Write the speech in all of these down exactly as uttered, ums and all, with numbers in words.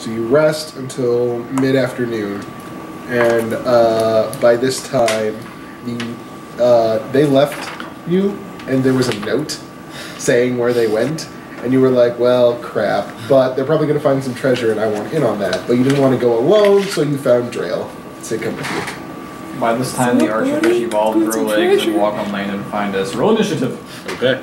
So you rest until mid-afternoon, and uh, by this time, the uh, they left you, and there was a note saying where they went, and you were like, well, crap, but they're probably going to find some treasure, and I want in on that. But you didn't want to go alone, so you found Drail. Say, come with you. By this time, the Archfish evolved, grow legs, and walk on land and find us. Roll initiative. Okay.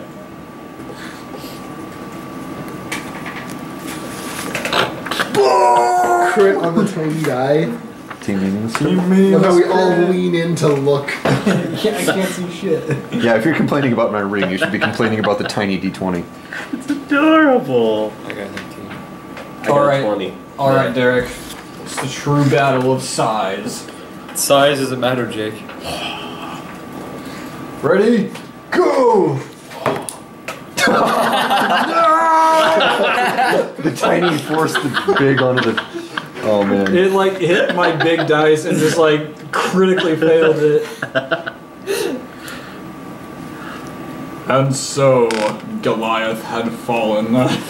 Crit on the tiny guy. Team meetings. Team meetings. Look how we all lean in to look. Yeah, I can't see shit. Yeah, if you're complaining about my ring, you should be complaining about the tiny D twenty. It's adorable. I got nineteen. I got Alright. twenty. Alright, Derek. It's the true battle of size. Size doesn't matter, Jake. Ready? Go! The tiny forced the big onto the... Oh, man. It like hit my big dice and just like critically failed it. And so Goliath had fallen.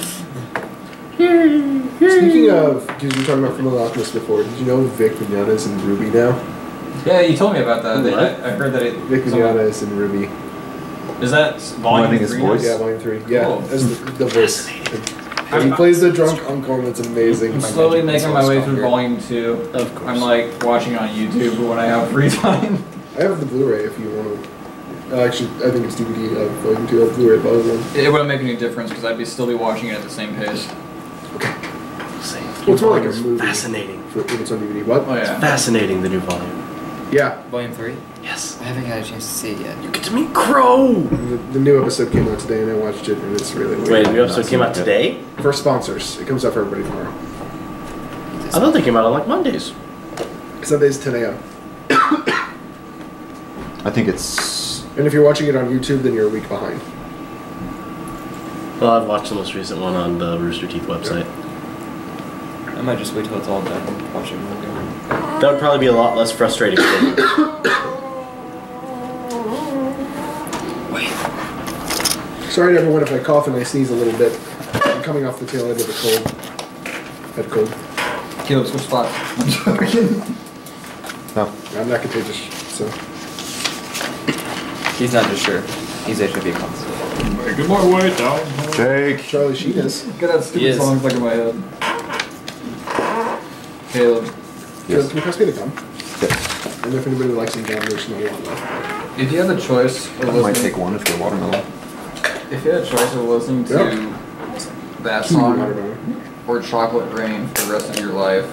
Speaking of, because you were talking about Full Alchemist before, did you know Vic Mignogna is in Ruby now? Yeah, you told me about that. They, I, I heard that it. Vic Mignogna is in Ruby. Is that volume Blending his three? voice? Yeah, volume three. Yeah, Cool. as the, the voice. He plays the drunk uncle, and it's amazing. I'm slowly making my way through volume two. Of course. I'm like watching on YouTube when I have free time. I have the Blu-ray if you want to. Uh, actually, I think it's D V D of volume two. I have Blu-ray volume one. It wouldn't make any difference because I'd be still be watching it at the same pace. Okay. We'll see. Well, it's more like a It's movie. fascinating. For, when it's on D V D. What? Oh yeah. Fascinating, the new volume. Yeah. Volume three? Yes. I haven't had a chance to see it yet. You get to meet Crow! The, the new episode came out today, and I watched it, and it's really weird. Wait, the new episode came out today? For sponsors. It comes out for everybody tomorrow. I thought they came out on like Mondays. Sundays, ten A M I think it's... And if you're watching it on YouTube, then you're a week behind. Well, I've watched the most recent one on the Rooster Teeth website. I might just wait till it's all done and watch it when we're That would probably be a lot less frustrating for me. Wait. Sorry to everyone if I cough and I sneeze a little bit. I'm coming off the tail end of a cold. Head cold. Caleb, switch spots. I'm joking. No. I'm not contagious, so. He's not just sure. He's H I V positive. Making my way down. Jake. Charlie Sheen is. Get that stupid Yes. song stuck in my head. Caleb. Yes. Can you pass me the gum? Yes. And if anybody likes some gum, there's no one left. If you had the choice of I listening, might take one if they're watermelon. if you had a choice of listening to Yeah. that Kiwi song watermelon. or Chocolate Rain for the rest of your life,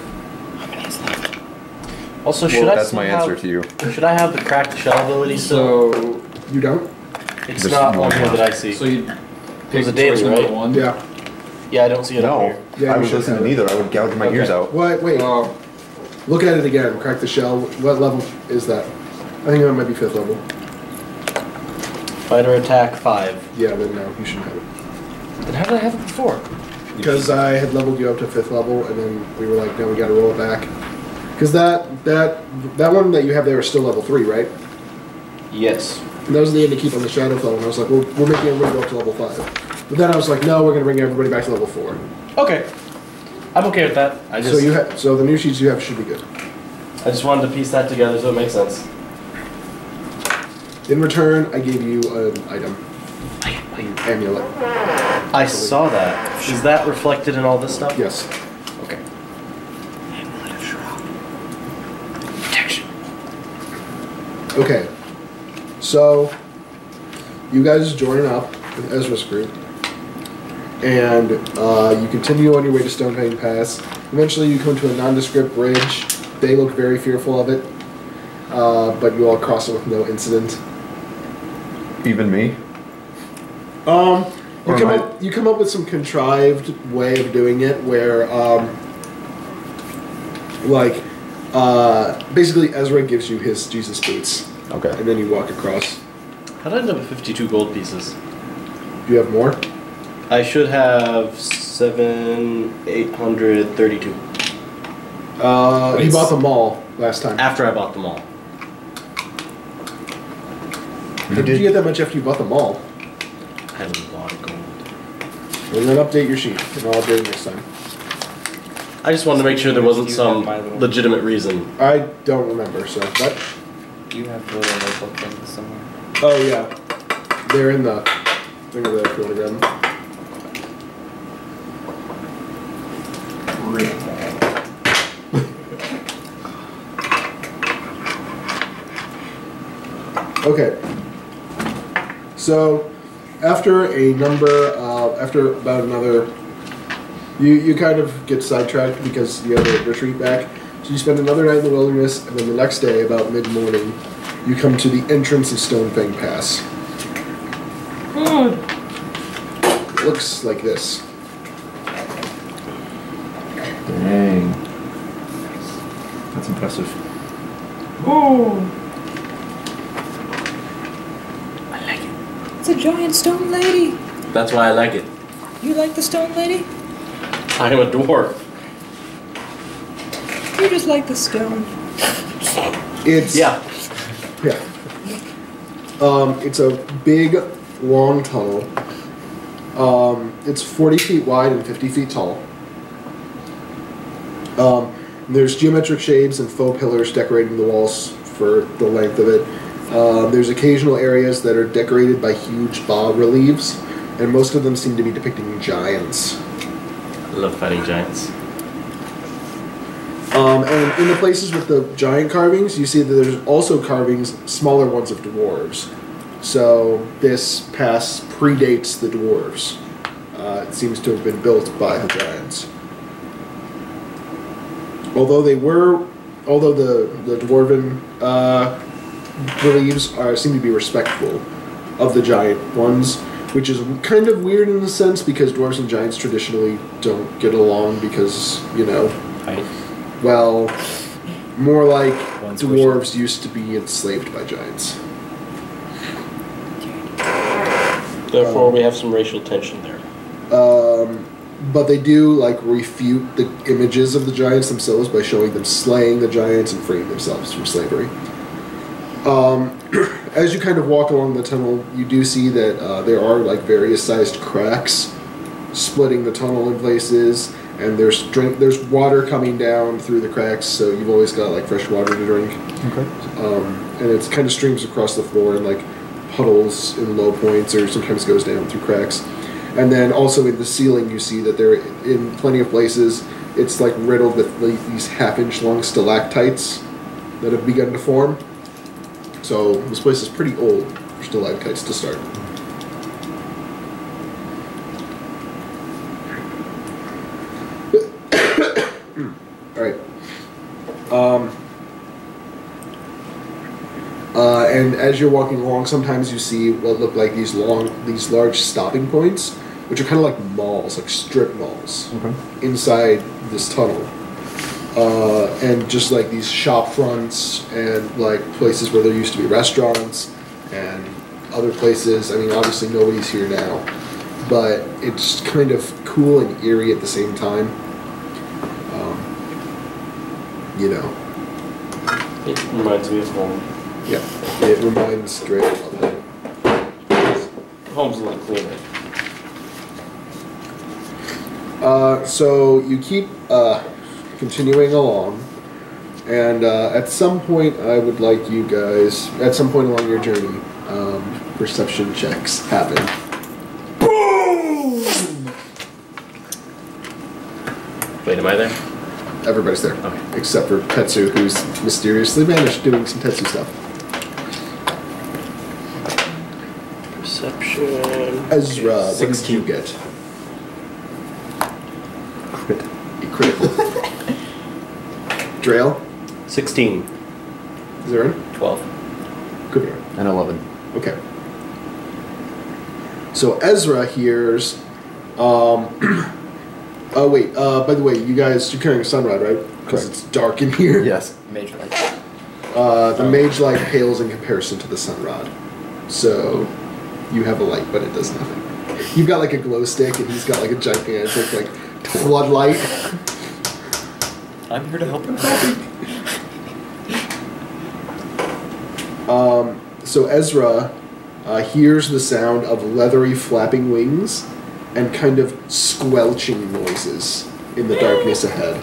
Also, should Well, I that's still my have, answer to you. Should I have the cracked shell ability still? so You don't? It's There's not one on here more. that I see. so you pick was a choice daily, number right? one. Yeah. Yeah, I don't see it on No. here. Yeah, I you was should listening have to it. neither. I would gouge my Okay. ears out. What? Wait. Oh, Look at it again. Crack the shell. What level is that? I think that might be fifth level. Fighter attack five. Yeah, then no, you shouldn't have it. Then how did I have it before? Because I had leveled you up to fifth level, and then we were like, no, we got to roll it back. Because that that that one that you have there is still level three, right? Yes. And that was the end to keep on the shadow flow, and I was like, well, we're making everybody go up to level five. But then I was like, no, we're going to bring everybody back to level four. Okay. I'm okay with that. I just So you ha- so the new sheets you have should be good. I just wanted to piece that together so it makes sense. In return, I gave you an item, amulet. I saw that. Is that reflected in all this stuff? Yes. Okay. Amulet of Shroud. Protection. Okay. So you guys join up with Ezra's group, and uh, you continue on your way to Stonefang Pass. Eventually, you come to a nondescript bridge. They look very fearful of it, uh, but you all cross it with no incident. Even me? Um, you Or come am I- up. You come up with some contrived way of doing it, where, um, like, uh, basically Ezra gives you his Jesus boots, Okay. and then you walk across. How did I end up with fifty-two gold pieces? Do you have more? I should have seven, eight hundred thirty-two. Uh, Wait, you bought them all last time. After I bought them all. How did you get that much after you bought them all? I had a lot of gold. Well, then update your sheet, and I'll update it next time. I just wanted to make sure there wasn't You some have my little- legitimate reason. I don't remember, so what? Do you have the little notebook things somewhere? Oh yeah. They're in the thing over there if you want to grab them. Okay. So, after a number, uh, after about another, you you kind of get sidetracked because you have to retreat back. So you spend another night in the wilderness, and then the next day, about mid-morning, you come to the entrance of Stonefang Pass. God. It looks like this. Dang. That's impressive. Oh. It's a giant stone lady. That's why I like it. You like the stone lady? I am a dwarf. You just like the stone. It's Yeah. yeah. Um, it's a big, long tunnel. Um, it's forty feet wide and fifty feet tall. Um, there's geometric shapes and faux pillars decorating the walls for the length of it. Um, there's occasional areas that are decorated by huge bas reliefs, and most of them seem to be depicting giants. I love fighting giants. Um, and in the places with the giant carvings, you see that there's also carvings, smaller ones of dwarves. So this pass predates the dwarves. Uh, it seems to have been built by the giants. Although they were, although the the dwarven uh, reliefs are seem to be respectful of the giant ones, which is kind of weird in a sense because dwarves and giants traditionally don't get along because you know. Height. Well, more like One's dwarves used to be enslaved by giants. Therefore, we have some racial tension there. Um, but they do like refute the images of the giants themselves by showing them slaying the giants and freeing themselves from slavery. Um, as you kind of walk along the tunnel, you do see that uh, there are like various sized cracks splitting the tunnel in places, and there's drink there's water coming down through the cracks, so you've always got like fresh water to drink. Okay. Um, and it kind of streams across the floor in like puddles in low points, or sometimes goes down through cracks. And then also in the ceiling, you see that there, in plenty of places, it's like riddled with like, these half-inch long stalactites that have begun to form. So this place is pretty old for stalactites to start. All right. Um, uh, and as you're walking along, sometimes you see what look like these long, these large stopping points, which are kind of like malls, like strip malls, Okay. inside this tunnel. Uh, and just like these shop fronts and like places where there used to be restaurants and other places. I mean, obviously nobody's here now, but it's kind of cool and eerie at the same time. Um, you know. It reminds me of home. Yeah, it reminds Drail of home. Home's a little cleaner. Uh, so you keep uh, continuing along, and uh, at some point I would like you guys, at some point along your journey, um, perception checks happen. Boom! Wait, am I there? Everybody's there, Okay. except for Tetsu, who's mysteriously vanished doing some Tetsu stuff. Perception. Ezra, what did sixteen. you get? Crit. A critical. Drail? sixteen. Zurin? twelve. Good one. And eleven. Okay. So Ezra hears. Um, oh wait. Uh, by the way, you guys, you're carrying a sunrod, right? Because Correct. it's dark in here. Yes. Major light. Uh, the mage light pales in comparison to the sunrod, so you have a light, but it does nothing. You've got like a glow stick, and he's got like a gigantic like floodlight. I'm here to help you. Um, so Ezra uh, hears the sound of leathery flapping wings and kind of squelching noises in the darkness ahead.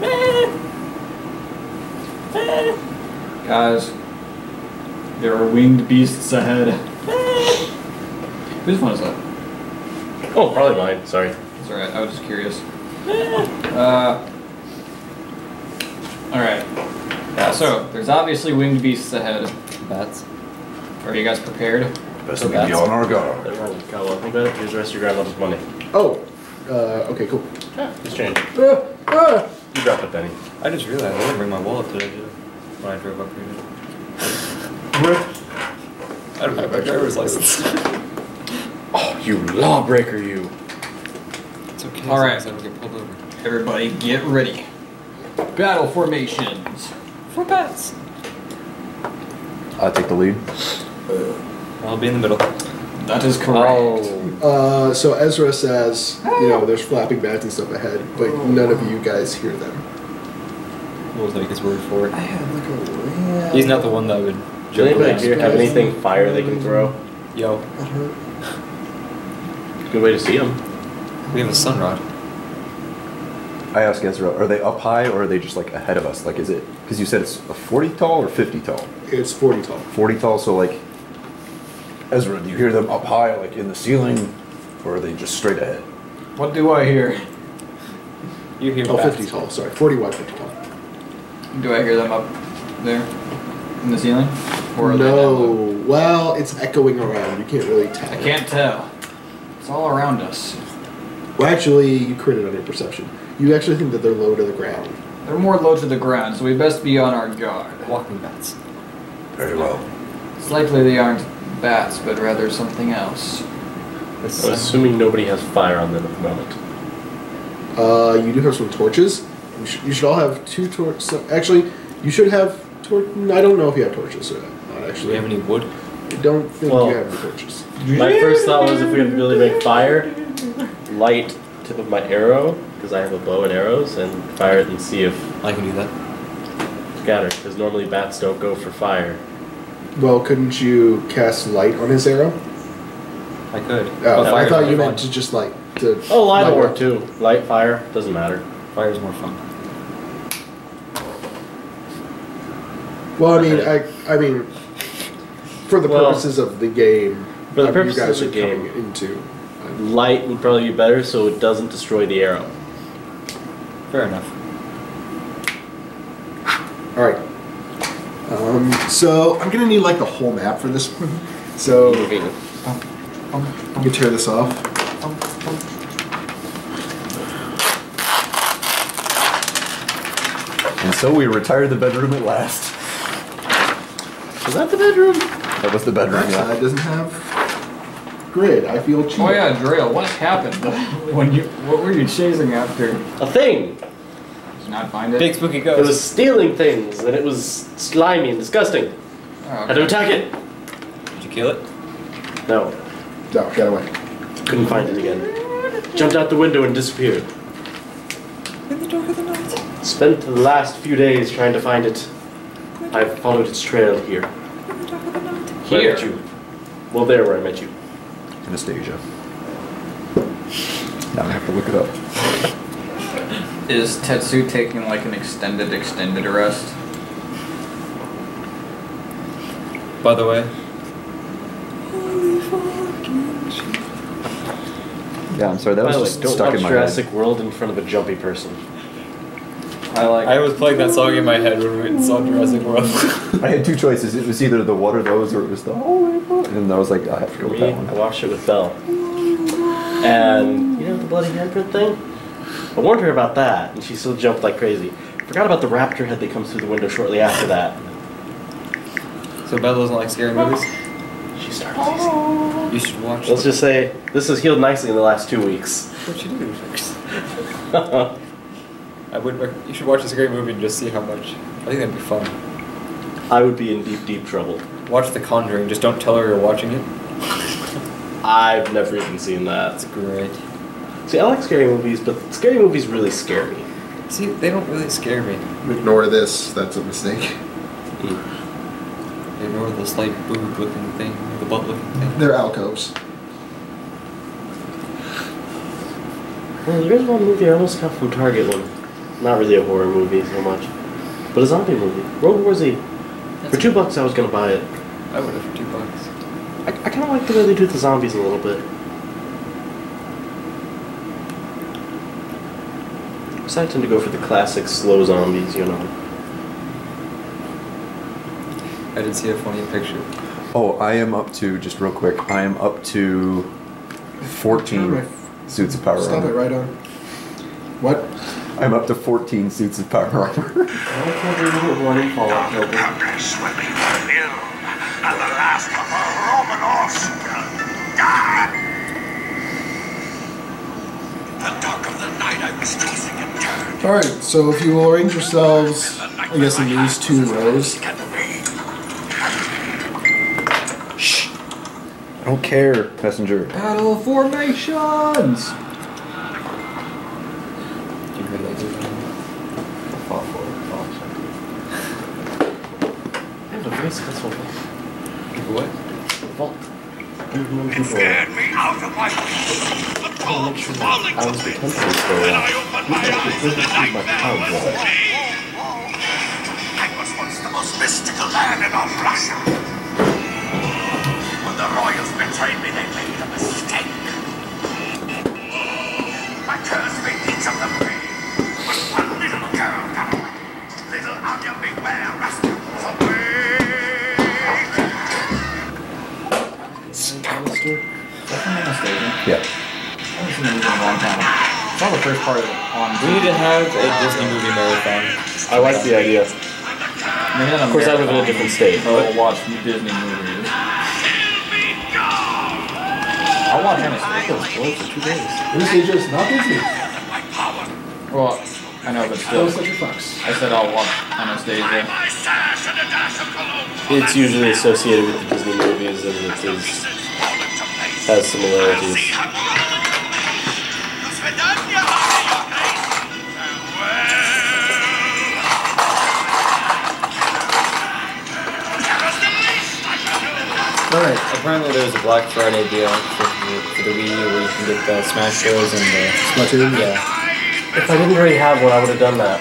Guys, there are winged beasts ahead. Whose phone is that? Oh, probably mine. Sorry. That's alright, I was just curious. Uh, alright. Yeah, so, there's obviously winged beasts ahead. Bats. Are you guys prepared? Best we can be on our guard. Everyone got one thing better. Here's the rest of your grandmother's money. Oh, uh, okay, cool. Yeah, it's changed. Ah, ah. You dropped a penny. I just realized I didn't bring my wallet today, did I? When I drove up here. I don't have my driver's license. Oh, you lawbreaker, you. It's okay. All right. I don't get pulled over. Everybody, get ready. Battle formations. For bats. I take the lead. I'll be in the middle. That is correct. Uh, so Ezra says, you know, there's flapping bats and stuff ahead, but none of you guys hear them. What was like his word for it? I had like a yeah. He's not the one that would Does jump anybody around. here have anything fire they can throw? Yo, That hurt. Good way to see them. we have a sun rod. I ask Ezra, are they up high or are they just like ahead of us? Like, is it because you said it's a forty tall or fifty tall? It's forty tall. forty tall, so like, Ezra, do you hear them up high, like in the ceiling, or are they just straight ahead? What do I hear? You hear Oh, bats. fifty tall, sorry. forty wide, fifty tall. Do I hear them up there? In the ceiling? Or are they down No. low? Well, it's echoing around. You can't really tell. I can't tell. It's all around us. Well, actually, you critted on your perception. You actually think that they're low to the ground. They're more low to the ground, so we best be on our guard. Walking bats. Very well. It's likely they aren't bats, but rather something else. The I'm sun. assuming nobody has fire on them at the moment. Uh, you do have some torches. You should, you should all have two torches. So actually, you should have tor- I don't know if you have torches or not, Do actually. we have any wood? I don't think Well- you have any torches. My first thought was if we have the ability to make fire, light tip of my arrow, because I have a bow and arrows, and fire it and see if I can do that. scatter, because normally bats don't go for fire. Well, couldn't you cast light on his arrow? I could. Oh, But I fire's thought more you fun. meant to just like to. Oh, light will light work up. too. Light, fire, doesn't matter. Fire's more fun. Well, I mean, I, I mean, for the Well, purposes of the game, for the um, purposes you guys of are the game. coming into. Light would probably be better so it doesn't destroy the arrow. Fair enough. All right. Um, so I'm gonna need like the whole map for this one. So you can tear this off. And so we retired the bedroom at last. Was that the bedroom? That was the bedroom, That yeah. side doesn't have grid. I feel cheated. Oh yeah, Drail, what happened when you? What were you chasing after? A thing. Did you not find it? Big spooky It ghost. was stealing things, and it was slimy and disgusting. Oh, Had to okay. attack it. Did you kill it? No, No, get away. couldn't find it again. Jumped out the window and disappeared. In the dark of the night. Spent the last few days trying to find it. I've followed its trail here. In the dark of the night. Where I Here? met you. Well, there where I met you. Anastasia. Now I have to look it up. Is Tetsu taking like an extended, extended rest? By the way, Holy fucking shit. Yeah, I'm sorry, that By was the way, just don't stuck watch in my Jurassic head. World in front of a jumpy person. I like. I was playing that song in my head when we went and saw Jurassic World. I had two choices. It was either the water those or it was the holy fuck. And I was like, I have to go with Me, that I one. watched it with Belle. And, you know the bloody handprint thing? I warned her about that, and she still jumped like crazy. Forgot about the raptor head that comes through the window shortly after that. So Bella doesn't like scary movies? She started teasing. You should watch Let's just say, this has healed nicely in the last two weeks. what you do first. I would rec- you should watch a scary movie and just see how much. I think that'd be fun. I would be in deep, deep trouble. Watch The Conjuring, just don't tell her you're watching it. I've never even seen that. That's great. See, I like scary movies, but scary movies really scare me. See, they don't really scare me. Ignore this. That's a mistake. They ignore the slight boob looking thing, the butt looking thing. They're alcoves. Well, there is one movie I almost got from Target one. Not really a horror movie so much, but a zombie movie. World War Z. That's For two bucks, I was gonna buy it. I would have for two bucks. I, I kind of like the way they do the zombies a little bit. So I tend to go for the classic slow zombies, you know. I did see a funny picture. Oh, I am up to, just real quick, I am up to fourteen suits of power Stop it armor. right on. What? I'm up to fourteen suits of power armor. I can't believe one in Fallout Token. Progress will be fulfilled, and the last of the Roman horse will die. The dark of the night I was tossing and turned. Alright, so if you will arrange yourselves, I guess in these two rows. Shh. I don't care, messenger. Battle formations! Did you hear that? I fought for it. I have a very successful vault. What? Vault. There's no people. Scared me out of my feet. The dogs falling I to was the bits. temple so When uh, I opened my eyes, the my nightmare was wall. me. I was once the most mystical man in all Russia. When the royals betrayed me, they made a mistake. I cursed me, each of them paid. But one little girl got away. Little Anya, beware, Rasputin's away. Alistair? If I'm not mistaken, Yeah. I haven't seen the movie in a long time. I saw the first part of it on We need to have a Disney movie marathon. I like the idea. Maybe not Of course, I live in a different state. So we'll watch Disney movies. I'll watch Anastasia. Only for two days. Anastasia's not Disney. Well, I know, but still. Still such a fox. I said I'll watch Anastasia. It's usually associated with the Disney movies and it is, has similarities. Alright, Apparently there's a Black Friday deal for the, for the Wii U where you can get the Smash Bros. And the... Splatoon. Yeah. If I didn't already have one, I would have done that.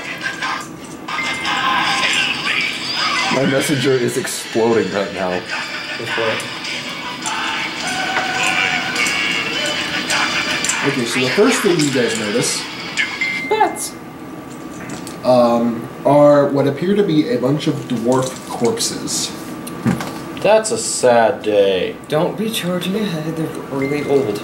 My messenger is exploding right now. Okay, so the first thing you guys notice Bats. um, are what appear to be a bunch of dwarf corpses. That's a sad day. Don't be charging ahead, they're really old.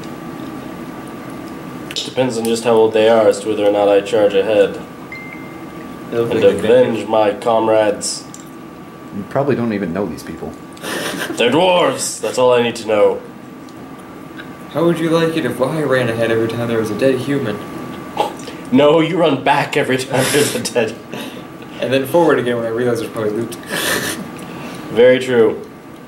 Depends on just how old they are as to whether or not I charge ahead. They look And like avenge my comrades. You probably don't even know these people. They're dwarves! That's all I need to know. How would you like it if I ran ahead every time there was a dead human? No, you run back every time there's a dead. And then forward again when I realize there's probably loot. Very true.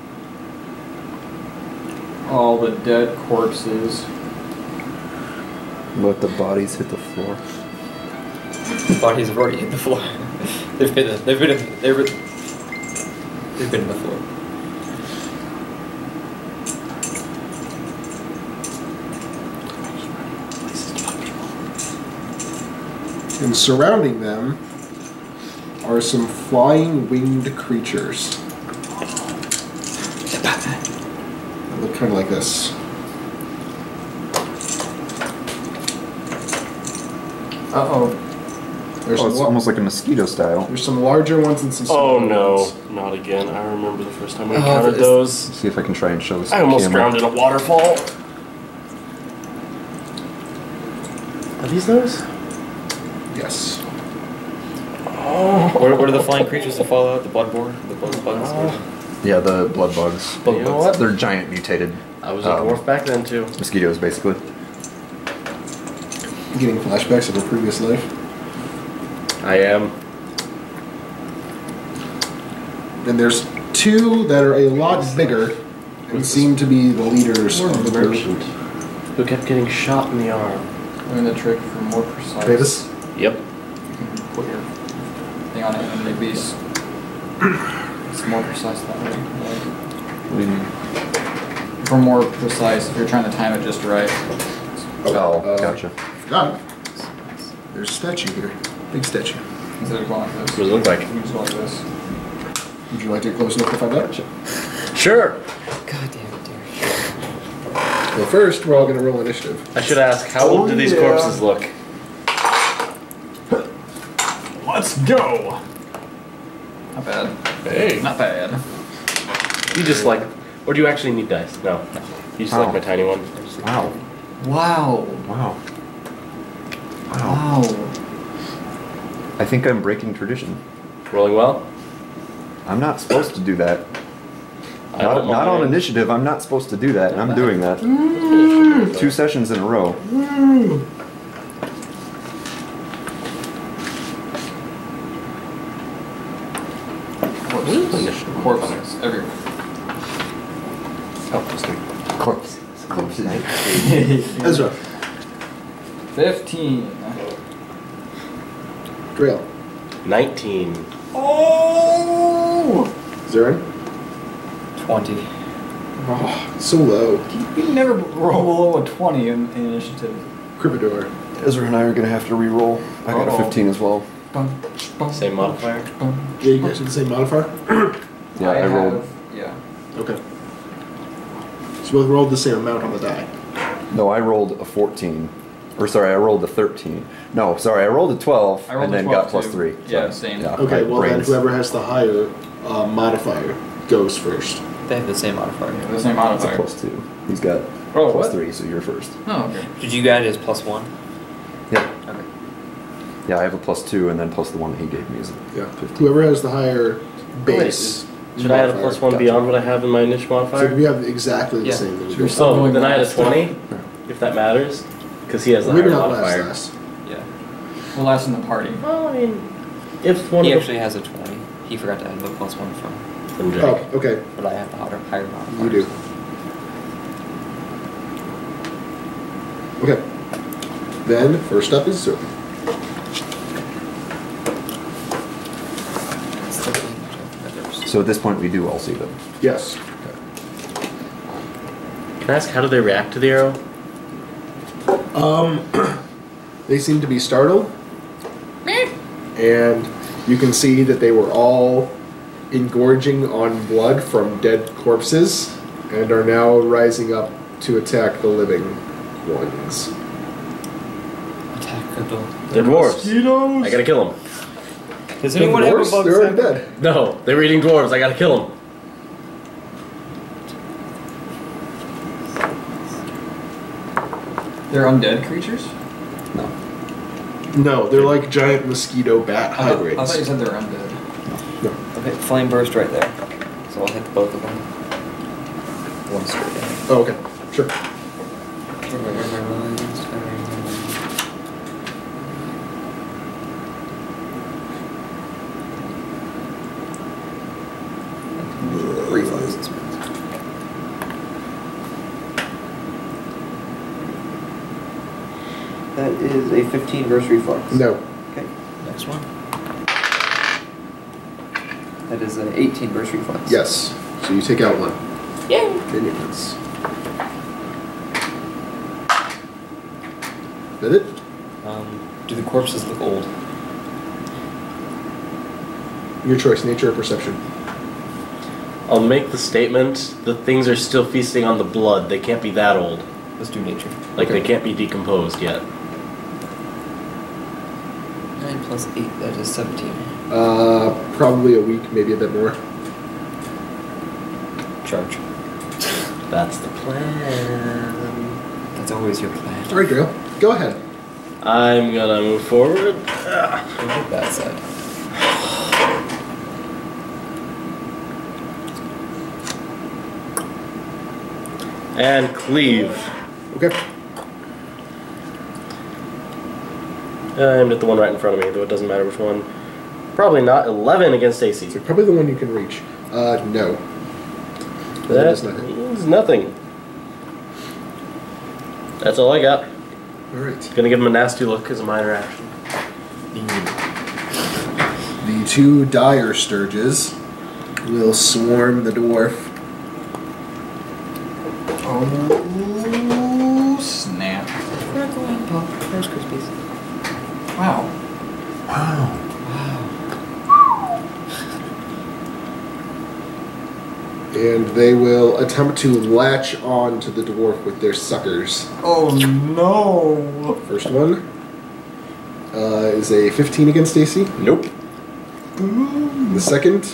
All the dead corpses. Let the bodies hit the floor. The bodies have already hit the floor. they've been they've been in, they've been they've been in the floor. And surrounding them are some flying winged creatures. They look kind of like this. Uh-oh. There's, Oh, some it's la- almost like a mosquito style. there's some larger ones and some Oh smaller no, ones. not again. I remember the first time we Oh, encountered this- those. See if I can try and show this. I almost camera. drowned in a waterfall. Are these those? Yes. Oh. What, what are the flying creatures that fall out? The bloodborne? The blood bugs? Oh. Yeah, the blood bugs. You know what? They're giant mutated I was a Um, dwarf back then too. mosquitoes, basically. Getting flashbacks of a previous life. I am. And there's two that are a lot bigger and seem to be the leaders Or of the the group. merchant who kept getting shot in the arm. Learn the trick for more precise. Davis? Yep. You can put your thing on it and maybe it's, it's more precise that way. Like, What do you mean? for more precise, if you're trying to time it just right. Oh, Uh, gotcha. forgot. There's a statue here. Big statue. Instead of going like this. What does it look like? You can just go like this. Would you like to get close enough to find out? Sure. God damn it, dear. Well, first, we're all going to roll initiative. I should ask, how old do these yeah. corpses look? Let's go! Not bad. Hey. Not bad. You just like, or do you actually need dice? No. You just Wow. like my tiny one. Wow. Wow. Wow. Wow. Wow. I think I'm breaking tradition. Rolling well? I'm not supposed to do that. I Not, don't not on mind. initiative. I'm not supposed to do that, and I'm doing that. Two sessions in a row. Corpses. Corpses. Everywhere. Oh, just three. Corpse. Corpses. Ezra. Fifteen. Drail. nineteen. Oh! Zurin. Twenty. Oh, so low. You never roll below a twenty in, in initiative. Cribador. Ezra and I are going to have to re-roll. I got Uh-oh. a fifteen as well. Bum, bum, Same modifier? bum. Yeah, you guys have the same modifier? Yeah, I, rolled. have- Yeah. Okay. So we both rolled the same amount on the die. No, I rolled a fourteen. Or sorry, I rolled a thirteen. No, sorry, I rolled a twelve I rolled and a then twelve got plus too. three. Yeah, So, same. yeah, Okay, my well then brain's- whoever has the higher uh, modifier goes first. They have the same modifier. The same It's a modifier. plus two. He's got Oh, plus what? three, so you're first. Oh, okay. Did you guys as plus one? Yeah. Okay. Yeah, I have a plus two, and then plus the one that he gave me is a Yeah. Whoever has the higher base. Should I add a modifier. plus one Gotcha. beyond what I have in my initial So modifier? we have exactly the Yeah. same. Then we So go you're first. still Oh, going then I had a last. twenty, if that matters, because he has the Maybe higher not last, modifier. last. Yeah. Well, last in the party. Well, I mean, if one He of actually has a twenty. He forgot to add the plus one from, them Jake. Oh, okay. but I have the higher, higher modifier. You do. Okay. Then, first up is Zurin. So at this point, we do all see them. Yes. Can I ask, how do they react to the arrow? Um, they seem to be startled. And you can see that they were all engorging on blood from dead corpses and are now rising up to attack the living ones. Attack the door. They're dwarves. Mosquitoes! I gotta kill them. Does The anyone have a dwarves? bug They're already sack? dead. No, they were eating dwarves. I gotta kill them. They're undead creatures? No. No, they're like giant mosquito bat I thought, hybrids. I thought you said they're undead. Okay, flame burst right there. So I'll hit both of them. One straight in. Oh, okay. Sure. Reflexes. That is a fifteen versus reflex. No. Okay, next one. That is an eighteen versus reflex. Yes. So you take out one. Yay! Minions. Did it? Um, do the corpses look old? Your choice, nature or perception. I'll make the statement, the things are still feasting on the blood. They can't be that old. Let's do nature. Like, Okay. they can't be decomposed yet. nine plus eight, that is seventeen. Uh, probably a week, maybe a bit more. Charge. That's the plan. That's always your plan. All right, Drail. Go ahead. I'm gonna move forward. Ah. Go to the bad side. And cleave. Okay. I aimed at the one right in front of me, though it doesn't matter which one. Probably not. eleven against A C. So probably the one you can reach. Uh, no. That That is nothing. means nothing. That's all I got. All right. Gonna give him a nasty look as a minor action. The two dire stirges will swarm the dwarf. Oh, snap. We're going pop. First Christmas. And they will attempt to latch on to the dwarf with their suckers. Oh no! First one uh, is a fifteen against A C. Nope. The second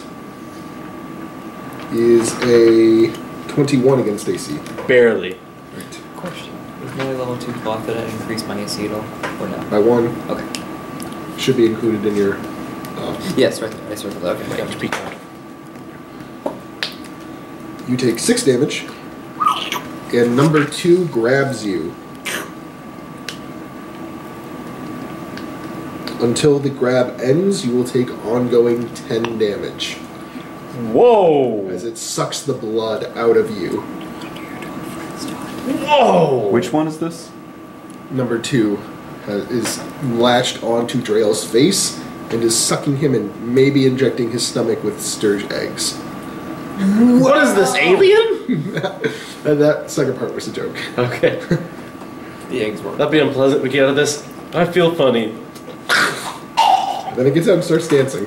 is a twenty-one against A C. Barely. Right. Question. Is melee level two cloth, did I increase my A C at all? Or no? By one. Okay. Should be included in your... Uh, Yes, right there. I circled that. Okay. Got to peek out. you take six damage. And number two grabs you. Until the grab ends, you will take ongoing ten damage. Whoa! As it sucks the blood out of you. Whoa! Which one is this? Number two has, is latched onto Drail's face and is sucking him and maybe injecting his stomach with stirge eggs. What is this, alien? And that second part was a joke. Okay. The eggs were. That'd be unpleasant. We get out of this. I feel funny. Then it gets out and starts dancing.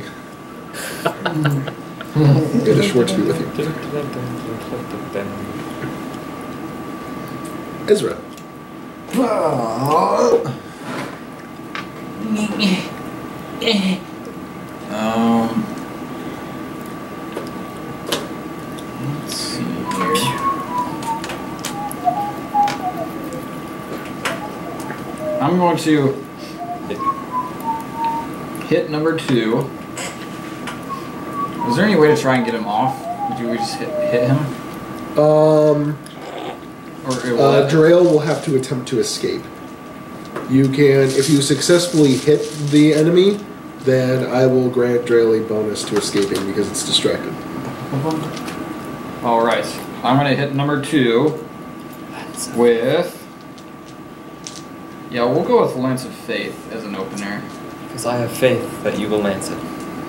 It is Schwartz to be with you. Ezra. Um. Let's see here. I'm going to hit number two. Is there any way to try and get him off? Do we just hit, hit him? Um, Or it uh, will- Drail will have to attempt to escape. You can, if you successfully hit the enemy, then I will grant Drail a bonus to escaping because it's distracted. Alright. I'm going to hit number two with... Yeah, we'll go with Lance of Faith as an opener. Because I have faith that you will lance it.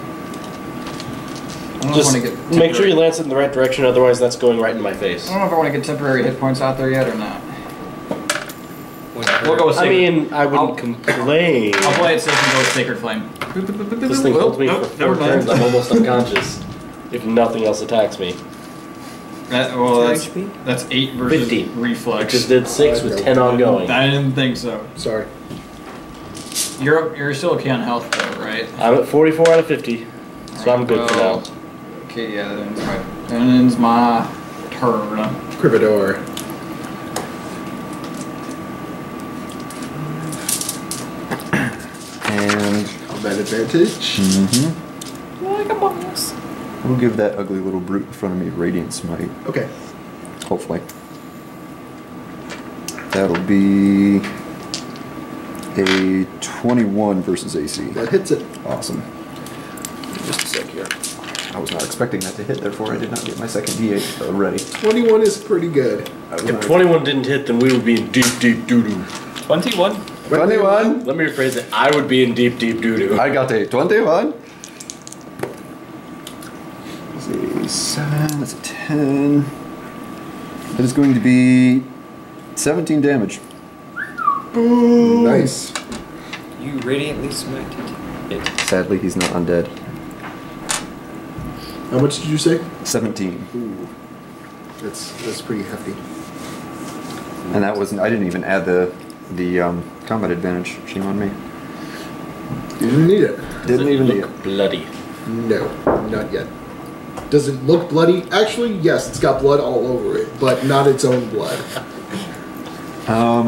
I don't know if I Just want to get make sure you temporary- lance it in the right direction, otherwise that's going right in my face. I don't know if I want to get temporary hit points out there yet or not. We'll go with I Sacred. mean, I wouldn't I'll- complain. I'll play it safe and go with Sacred Flame. This thing holds me Nope, for never four mind. turns. I'm almost unconscious. If nothing else attacks me. That, well, Two that's, H P? that's eight versus fifty. I reflex. just did six with ten ongoing. I didn't think so. Sorry. You're up, you're still okay on health though, right? I'm at forty-four out of fifty, so I'm good for Well, now. Okay, yeah, that ends my, that ends my turn. Cribador. And Combat advantage. mm-hmm. Like a boss. We'll give that ugly little brute in front of me Radiant Smite. Okay. Hopefully. That'll be a twenty-one versus A C. That hits it. Awesome. Just a sec here. I was not expecting that to hit, therefore I did not get my second D eight ready. twenty-one is pretty good. I was If not- twenty-one didn't hit, then we would be in deep, deep doo-doo. twenty-one? twenty-one! Let me rephrase it. I would be in deep, deep doo-doo. I got a twenty-one. That's a seven, that's a ten. That is going to be seventeen damage. Nice. You radiantly smacked it. It. Sadly, he's not undead. How much did you say? seventeen. Ooh. That's that's pretty hefty. And that wasn't, I didn't even add the the um, combat advantage. Shame on me. You didn't need it. Didn't even need look it. bloody. No, not yet. Does it look bloody? Actually, yes, it's got blood all over it, but not its own blood. Um,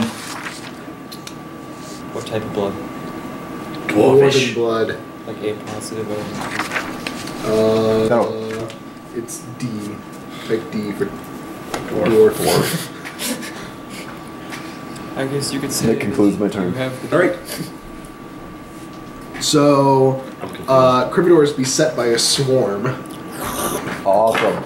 What type of blood? Dwarvish. Dwarven blood. Like A positive or Uh, Oh. It's D. Like D for dwarf. dwarf. I guess you could say That concludes my turn. You have the Alright. So, I'm confused. uh, Cribador is beset by a swarm. awesome.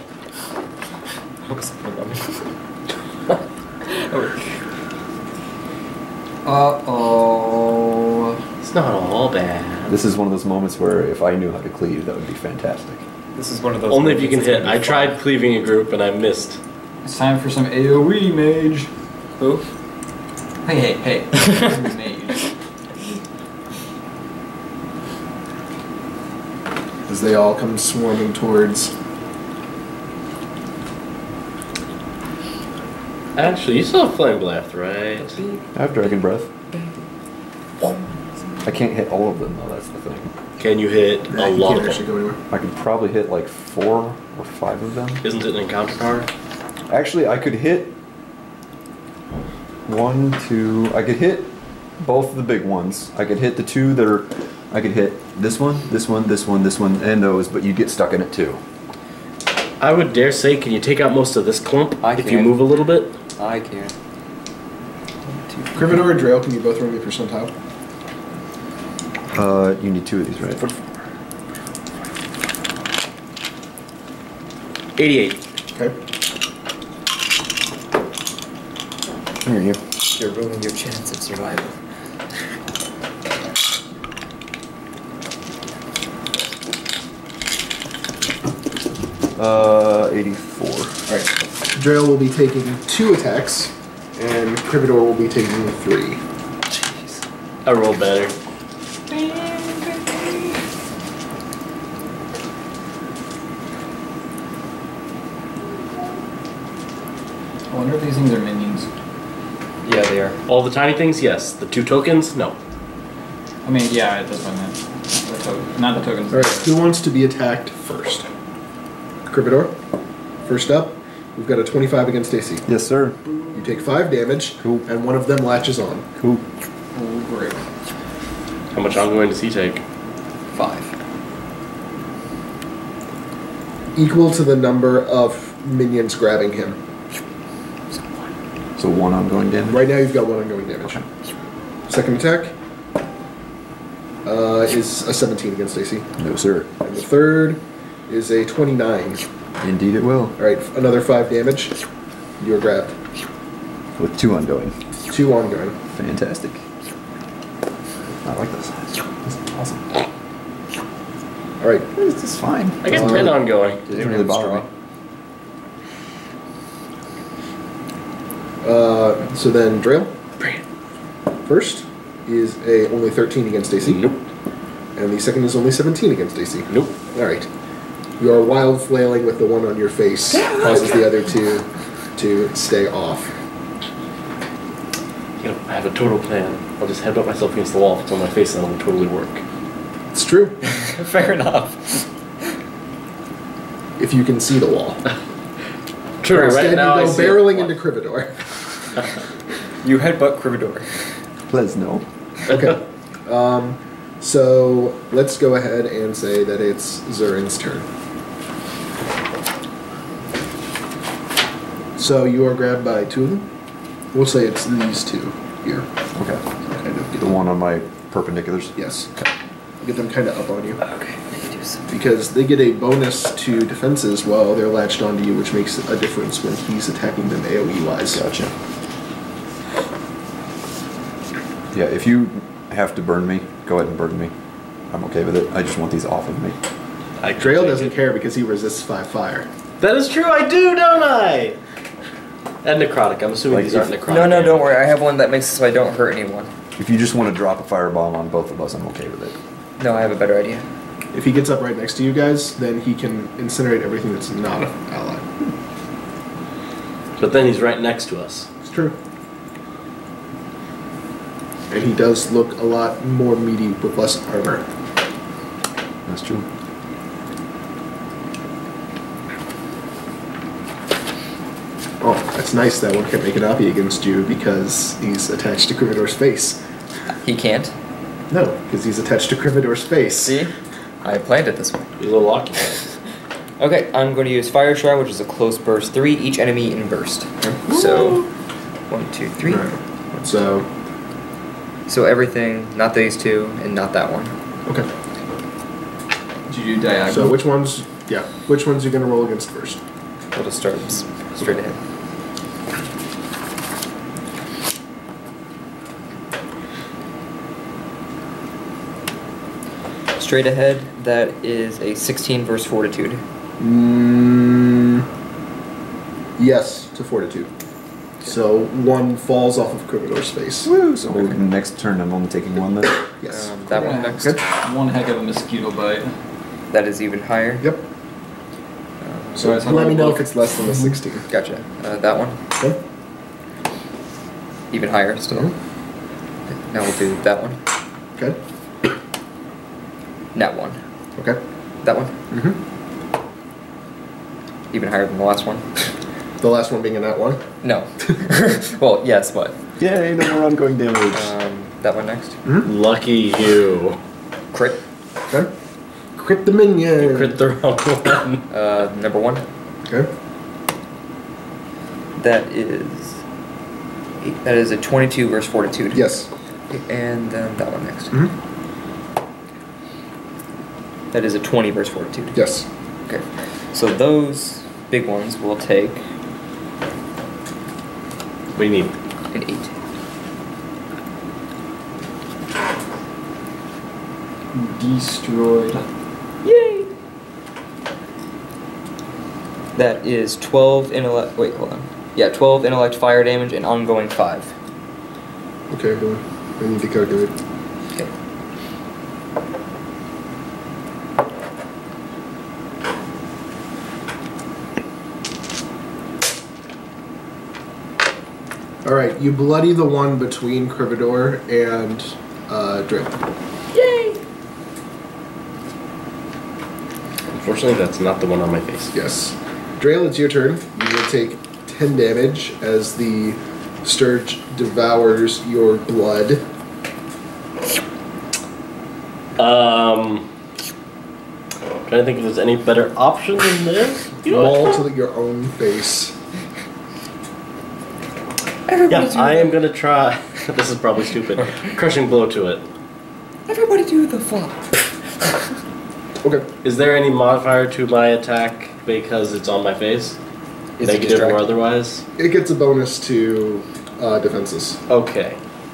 Uh oh. It's not all bad. This is one of those moments where if I knew how to cleave, that would be fantastic. This is one of those. Only if you can moments hit. that's I gonna tried be fun. cleaving a group and I missed. It's time for some AoE mage. Who? Hey, hey, hey. Mage. As they all come swarming towards Actually, you still have Flame Blast, right? I have Dragon Breath. I can't hit all of them though, that's the thing. Can you hit Nah, a you lot can't of actually them? go anywhere. I could probably hit like four or five of them. Isn't it an encounter card? Actually, I could hit one, two. I could hit both of the big ones. I could hit the two that are. I could hit this one, this one, this one, this one, and those, but you get stuck in it too. I would dare say, can you take out most of this clump I if can. you move a little bit? I can. Criminal or Drail, can you both roll me percentile? Uh, you need two of these, right? eighty-eight. Okay. Here you. You're ruining your chance of survival. Uh, eighty-four. Alright. Drail will be taking two attacks, and Crividor will be taking three. I rolled better. I wonder if these things are minions. Yeah, they are. All the tiny things, yes. The two tokens, no. I mean, yeah, that's what I meant. The to- not the tokens. Alright, who wants to be attacked first? Crividor. First up, we've got a twenty-five against A C. Yes, sir. You take five damage, Cool. and one of them latches on. Cool. Oh, great. How much ongoing does he take? Five. Equal to the number of minions grabbing him. So one ongoing damage. Right now you've got one ongoing damage. Second attack uh, is a seventeen against A C. No, sir. And the third is a twenty-nine. Indeed, it will. Alright, another five damage. You're grabbed. With two ongoing. Two ongoing. Fantastic. I like this. This is awesome. Alright. This is fine. I guess Uh, ten ongoing. It didn't really bother me. Uh, so then Drail. Bring it. First is a only thirteen against A C. Nope. And the second is only seventeen against A C. Nope. Alright. Your wild flailing with the one on your face causes the other two to stay off. You know, I have a total plan. I'll just headbutt myself against the wall if it's on my face and it'll totally work. It's true. Fair enough. If you can see the wall. True, Instead, right now you I go see barreling it. into Crividor. You headbutt Crividor. Please, no. Okay. Um, so let's go ahead and say that it's Zurin's turn. So you are grabbed by two of them. We'll say it's these two here. Okay. Kind of get The one on my perpendiculars. Yes. Get them kind of up on you. Okay, I need to do something. Because they get a bonus to defenses while they're latched onto you, which makes a difference when he's attacking them AoE wise. Gotcha. Yeah, if you have to burn me, go ahead and burn me. I'm okay with it. I just want these off of me. I Drail doesn't care because he resists five fire. That is true, I do, don't I? And necrotic. I'm assuming Like these if- aren't necrotic. No, no, damage. don't worry. I have one that makes it so I don't hurt anyone. If you just want to drop a firebomb on both of us, I'm okay with it. No, I have a better idea. If he gets up right next to you guys, then he can incinerate everything that's not an ally. But then he's right next to us. It's true. And he does look a lot more meaty with less armor. That's true. Oh, that's nice that one can't make an oppie against you because he's attached to Crividor's face. He can't. No, because he's attached to Crividor's face. See? I planned it this way. He's a little occupied. Okay, I'm going to use Fire Shroud, which is a close burst. Three each enemy in burst. So, one, two, three. Alright. So, So everything, not these two, and not that one. okay. Did you do diagonal? So which ones, yeah, which ones are you going to roll against first? We'll just start s- straight ahead. Straight ahead, that is a sixteen versus Fortitude. Mm, yes, to fortitude. So one falls off of Crividor's face. Woo! So next turn, I'm only taking one then. Yes. Um, that one next. Good. One heck of a mosquito bite. That is even higher. Yep. Um, So Guys, how let do me I know look? if it's less than a sixteen. Gotcha. Uh, that one. Okay. even higher still. Mhm. Now we'll do that one. Okay. That one. Okay. That one. Mm-hmm. Even higher than the last one. The last one being a nat one. No. Well, yes, but Yay, no more ongoing damage. um, that one next. Mm-hmm. Lucky you. Crit. Okay. Crit the minion. You crit the wrong one. Uh, number one. Okay. That is. That is a twenty-two versus fortitude. Yes. And then that one next. Mm-hmm. That is a twenty versus fortitude. Yes. Okay. So those big ones will take What do you need? an eight. Destroyed. Yay! That is twelve intellect. Wait, hold on. Yeah, twelve intellect fire damage and ongoing five. Okay, hold on. I need to calculate. Okay. Alright, you bloody the one between Crivador and uh, Drail. Yay! Unfortunately, that's not the one on my face. Yes. Drail, it's your turn. You will take ten damage as the Stirge devours your blood. Um, trying to think if there's any better option than this. You know Maul what? to the, your own face. Everybody Yeah, do I the, am gonna try. This is probably stupid. Crushing blow to it. Everybody do the flop. Okay. Is there any modifier to my attack because it's on my face? Is it Negative or distracted? otherwise? It gets a bonus to uh, defenses. Okay.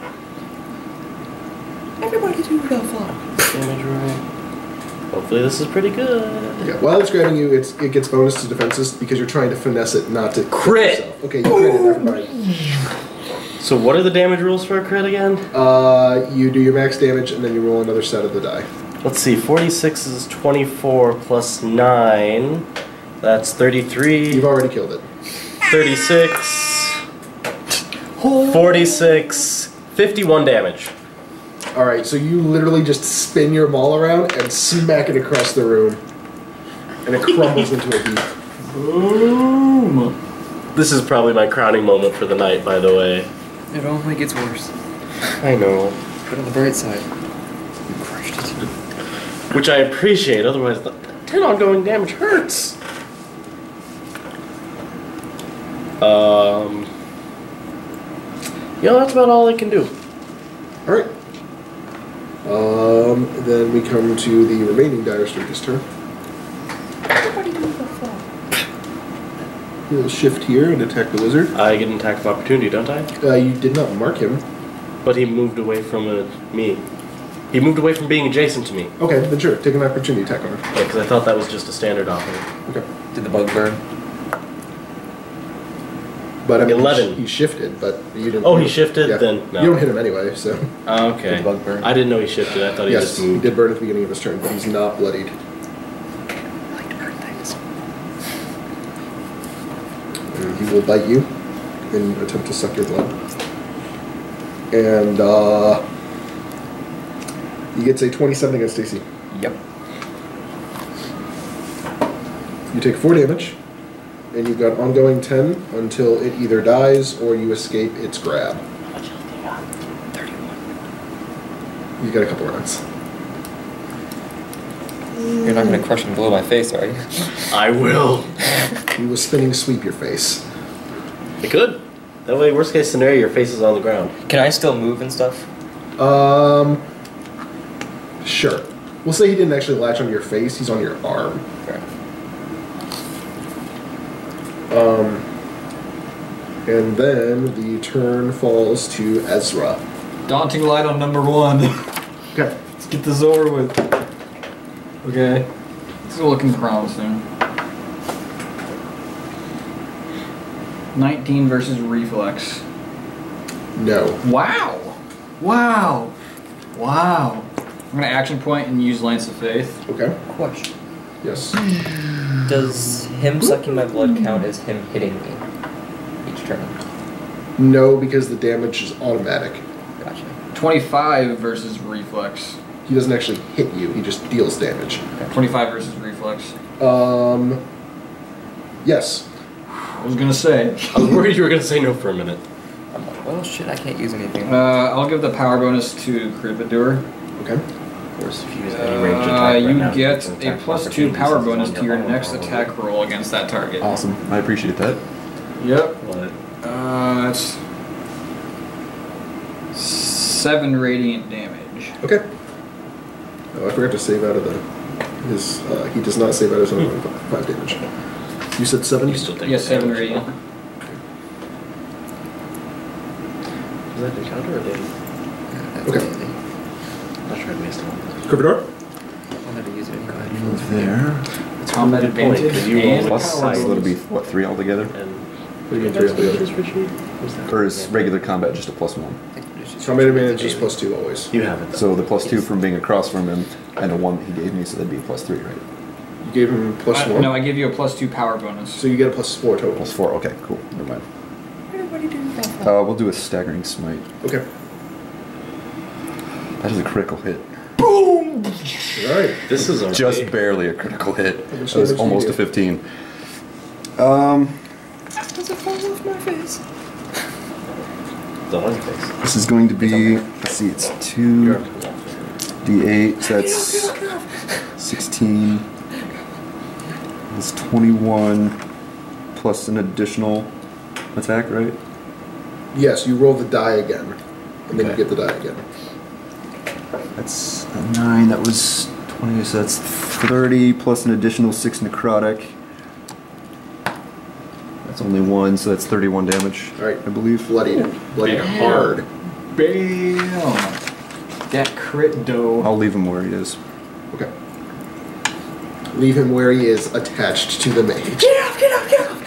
Everybody do the flop. Damage roll. Hopefully this is pretty good. Yeah, while it's grabbing you, it's, it gets bonus to defenses because you're trying to finesse it not to Crit! yourself. Okay, you crit it, never mind. So what are the damage rules for a crit again? Uh, you do your max damage and then you roll another set of the die. Let's see, forty-six is twenty-four plus nine. That's thirty-three. You've already killed it. thirty-six. forty-six. fifty-one damage. Alright, so you literally just spin your maul around and smack it across the room. And it crumbles into a heap. Boom. This is probably my crowning moment for the night, by the way. It only gets worse. I know. But on the bright side, you crushed it. Which I appreciate, otherwise the ten ongoing damage hurts. Um, you know, that's about all I can do. Alright. Um, then we come to the remaining Dire Sturge's turn. Everybody do the flop. He'll shift here and attack the wizard. I get an attack of opportunity, don't I? Uh, you did not mark him. But he moved away from uh, me. He moved away from being adjacent to me. Okay, then sure, take an opportunity attack on him. Yeah, because I thought that was just a standard offer. Okay. Did the bug burn? But I mean, eleven. He, he shifted, but you didn't. Oh, he shifted? Then no. You don't hit him anyway, so. Okay. Did the bug burn? I didn't know he shifted. I thought he Yes, just he moved. did burn at the beginning of his turn, but he's not bloodied. I like to burn things. And he will bite you and attempt to suck your blood. And uh, he gets a twenty-seven against Stacy. Yep. You take four damage, and you've got ongoing ten until it either dies or you escape its grab. thirty-one. You got a couple rounds. You're not going to crush and blow my face, are you? I will. You will spinning sweep your face. I could. That way, worst case scenario, your face is on the ground. Can I still move and stuff? Um, sure. We'll say he didn't actually latch onto your face. He's on your arm. Okay. Um, and then the turn falls to Ezra. Daunting light on number one. Okay. Let's get this over with. Okay. This is looking promising. nineteen versus reflex. No. Wow! Wow! Wow! I'm gonna action point and use Lance of Faith. Okay. Question. Yes. Does him sucking my blood count as him hitting me each turn? No, because the damage is automatic. Gotcha. twenty-five versus reflex. He doesn't actually hit you, he just deals damage. twenty-five versus reflex. Um. Yes. I was gonna say. I was worried you were gonna say no for a minute. I'm like, well, shit, I can't use anything. Uh, I'll give the power bonus to Cribadur. Okay. Of course, if you use any ranged attack Uh, right you now, get can a attack plus two opportunities power on bonus to your own next roll. attack roll against that target. Awesome. I appreciate that. Yep. What? Uh, that's seven radiant damage. Okay. Oh, I forgot to save out of the. His. Uh, he does not save out of his own five damage. You said seven? You still take Yes, seven damage. radiant. Is that the counter or they? That's Okay. amazing. I'm not trying to waste one. Corridor? I'll never use it. Go ahead. Move there. It's Combat a good point, advantage 'cause you and roll Plus, power so bonus. it'll be, what, three altogether? And What do you mean three altogether? retreat? What's that? Or is regular combat just a plus one? Combat advantage is plus two always. You have it. Though. So the plus two from being across from him and the one that he gave me, so that'd be a plus three, right? You gave him plus Uh, one? no, I give you a plus two power bonus. So you get a plus four total. Plus four, okay, cool. Never mind. Everybody do that. Uh, we'll do a staggering smite. Okay. That is a critical hit. Alright. This is a Just barely a critical hit. How much That was damage do you almost a do? fifteen. Um, Does it fall off my face? It's on your face. this is going to be, let's see, it's two d eight, so that's sixteen. It's twenty-one plus an additional attack, right? Yes, you roll the die again. And then Okay. you get the die again. That's a nine, that was twenty, so that's thirty plus an additional six necrotic. That's only one, so that's thirty-one damage, Alright. I believe. Bloodied. Bloodied Damn. hard. Bam! That crit dough. I'll leave him where he is. Okay. Leave him where he is attached to the mage. Get off, get off, get off!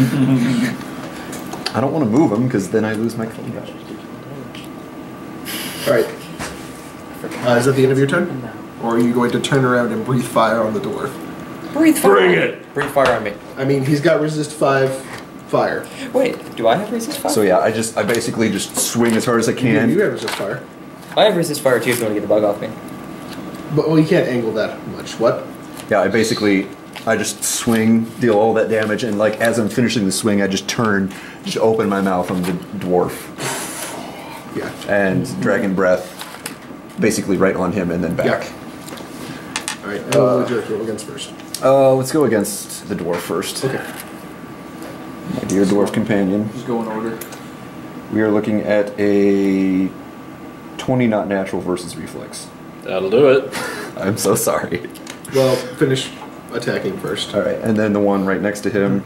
I don't want to move him, because then I lose my combat. Alright. Uh, is that the end of your turn? Or are you going to turn around and breathe fire on the dwarf? Breathe fire. Bring it! Breathe fire on me. I mean, he's got resist five fire. Wait, do I have resist fire? So yeah, I just, I basically just swing as hard as I You, can. you have resist fire. I have resist fire too if you want to get the bug off me. But, well, you can't angle that much. What? Yeah, I basically, I just swing, deal all that damage, and like as I'm finishing the swing, I just turn, just open my mouth on the dwarf, Yeah. and dragon breath, basically right on him and then back. Alright, uh, what would you like to roll against first? Uh, let's go against the dwarf first. Okay. My dear dwarf companion. Just go in order. We are looking at a twenty not natural versus reflex. That'll do it. I'm so sorry. Well, finish attacking first. All right, and then the one right next to him.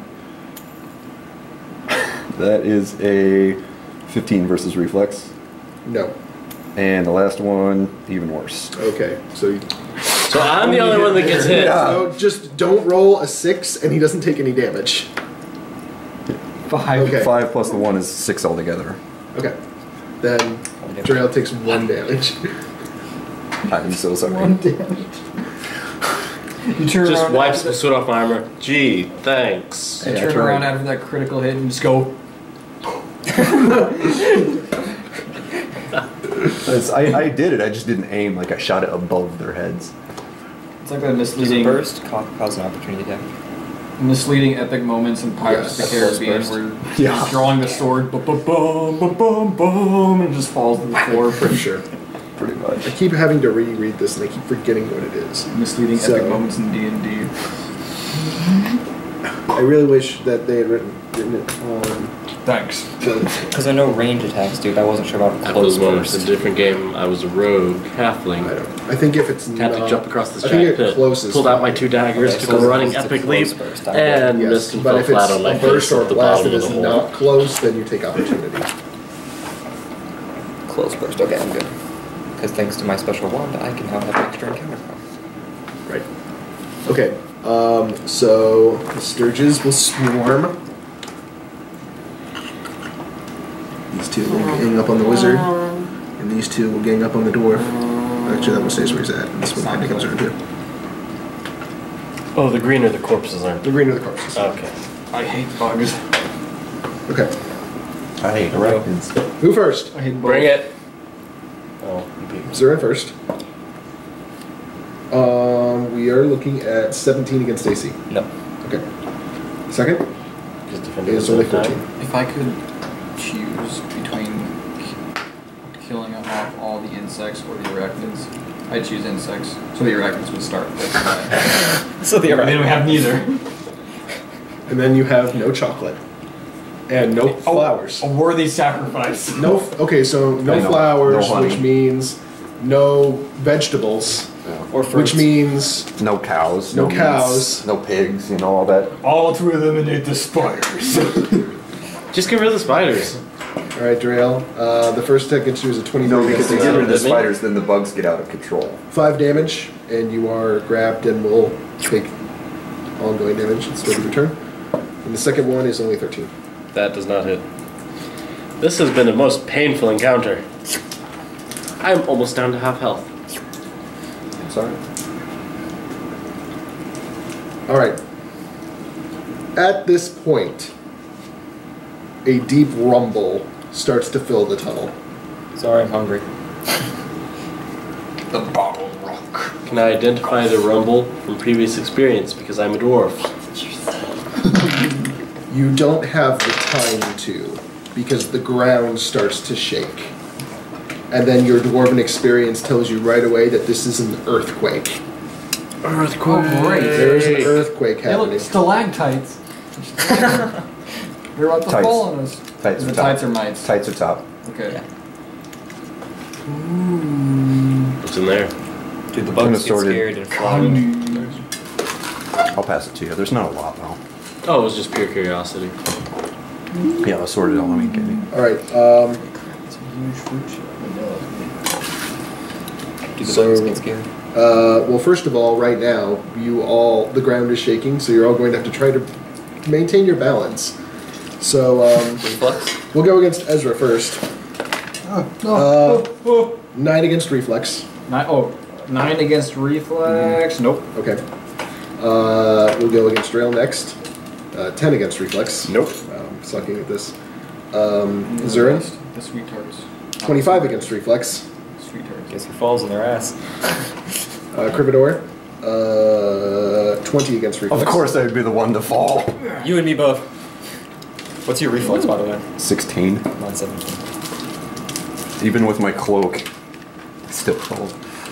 That is a fifteen versus reflex. No. And the last one, even worse. Okay, so you, So I'm the only one that gets hit. Yeah. so just don't roll a six, and he doesn't take any damage. Five. Okay. Five plus the one is six altogether. Okay. Then Drail takes one damage. I'm so sorry. You turn Just around wipes after the that- sweat off my armor. Gee, thanks. You Yeah, turn I tried. around after that critical hit and just go. It's- I, I did it, I just didn't aim, like I shot it above their heads. It's like a Does a misleading, burst ca- cause an opportunity attack? misleading epic moments in Pirates Yes. of the Caribbean Burst. where Yeah. he's drawing the sword, boom, boom, boom, boom, boom, boom, and just falls to the floor. Pretty sure. Pretty I much. keep having to reread this, and I keep forgetting what it is. Misleading So- epic moments in D and D. I really wish that they had written, written it on Thanks. the... Because I know range attacks, dude. I wasn't sure about That was close one. burst. It's a different game. I was a rogue I halfling. don't I think if it's Had not... to jump across this I think giant it pit. closes Pulled out my fine. two daggers, Okay, took so a running it's a epic close leap, burst, I get it. and Yes, missed and but fell if flat it's on my a face burst or at a the blast bottom that of is the hole. not close, then you take opportunity. Close burst. Okay, I'm good. Because thanks to my special wand, I can now have extra encounter points. Right. Okay, um, so the stirges will swarm. These two will gang up on the wizard, and these two will gang up on the dwarf. Actually, that one stays where he's at, and this one kind of comes around too. Oh, the green are the corpses, aren't The they? green are the corpses. Okay. I hate bugs. Okay. I hate arachnids. Who first? I hate Bring it. Oh, you beat me. Zurin first. Um, we are looking at seventeen against Stacy. No. Okay. Second Just defending is the only same time. fourteen. If I could choose between k- killing off all the insects or the arachnids, I'd choose insects. So the arachnids would start. So the Then we have neither. And then you have no chocolate. And no flowers. A worthy sacrifice. No. f- Okay, so no I know. flowers, No honey. which means no vegetables, Or fruits. which means No cows. No meats, cows. No pigs. You know all that. All to eliminate the spiders. Just get rid of the spiders. all right, Drail. Uh, the first attack against you is a twenty-three No, because against you Stacy. get rid of the Doesn't it? spiders, then the bugs get out of control. Five damage, and you are grabbed and will take ongoing damage instead of your turn. And the second one is only thirteen. That does not hit. This has been a most painful encounter. I'm almost down to half health. Sorry. All right. At this point, a deep rumble starts to fill the tunnel. Sorry, I'm hungry. The bottle rock. Can I identify the rumble from previous experience because I'm a dwarf? You don't have the time to, because the ground starts to shake. And then your dwarven experience tells you right away that this is an earthquake. Earthquake. Oh, great. There's an earthquake They look happening. stalactites. They're about to Tights. fall on us. Tights the are top. tights are mites. Tights are top. Okay. Yeah. What's in there? Dude, the Kinda bugs get sorted. scared and fly. I'll pass it to you. There's not a lot though. Oh, it was just pure curiosity. Yeah, the sorted element candy. All right. Um, It's a huge fruit shell. Dude, the So- bugs get scared. uh, well, first of all, right now, you all, the ground is shaking, so you're all going to have to try to maintain your balance. So um, Reflex? we'll go against Ezra first. Oh, Uh, oh. Nine against reflex. Nine, oh, nine against reflex. Nope. Okay. Uh, we'll go against Drail next. Uh, ten against reflex. Nope. Wow, I'm sucking at this. Um, Zurin, The sweet tarts. twenty-five against reflex. Sweet tarts. Guess who falls on their ass? Uh, Crividor, uh, twenty against reflex. Of course, I'd be the one to fall. You and me both. What's your reflex, by the way? Sixteen. Mine's seventeen. Even with my cloak, it's still cold.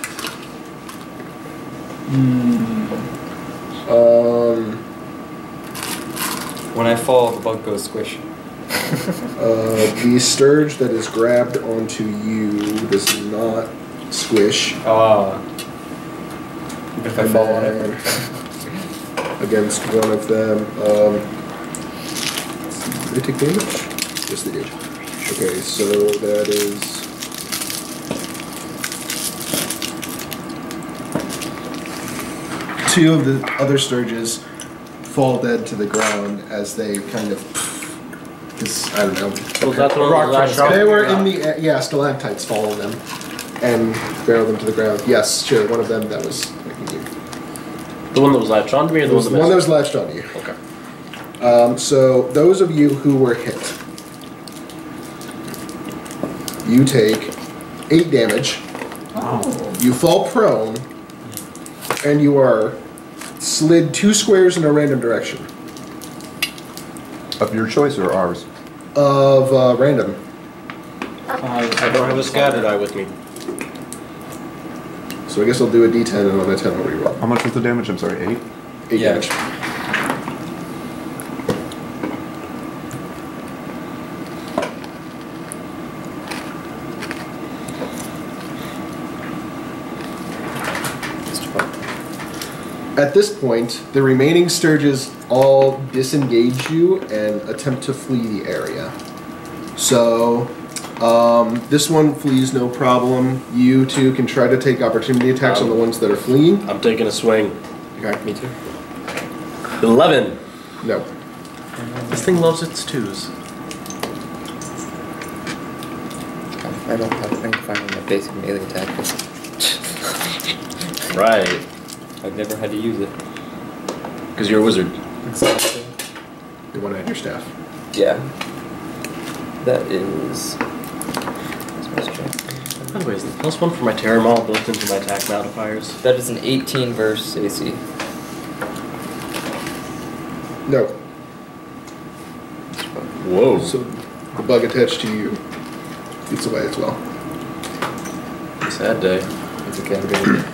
Um, When I fall, the bug goes squish. uh, the stirge that is grabbed onto you does not squish. Ah. Even if I And fall on it. then against one of them. Um, do they take damage? Yes, they do. Okay, so that is. Two of the other sturges fall dead to the ground as they kind of. Is, I don't know. Was that the one Rock that last trying to They shot? were in the air. Yeah, stalactites follow them and barrel them to the ground. Yes, sure. One of them that was making you. The one that was latched onto me or It the was one the that one that missed? was latched onto you. Okay. Um, so those of you who were hit, you take eight damage. Oh. You fall prone, and you are slid two squares in a random direction Of your choice or ours? of uh, random. I don't have a scatter die with me. So I guess I'll do a D ten, and on a ten I'll reroll. How much was the damage? I'm sorry, eight? Eight Yeah. damage. At this point, the remaining sturges all disengage you and attempt to flee the area. So, um, this one flees no problem. You two can try to take opportunity attacks on the ones that are fleeing. I'm taking a swing. Okay. Me too. Eleven. No. This thing loves its twos. I don't have, I can find my basic melee attack. Right. I've never had to use it. Because you're a wizard. Exactly. The one at your staff. Yeah. That is. By the way, is the plus one for my terror maul built into my attack modifiers? That is an eighteen versus A C. No. Whoa. So the bug attached to you gets away as well. Sad day. It's okay. I'm good.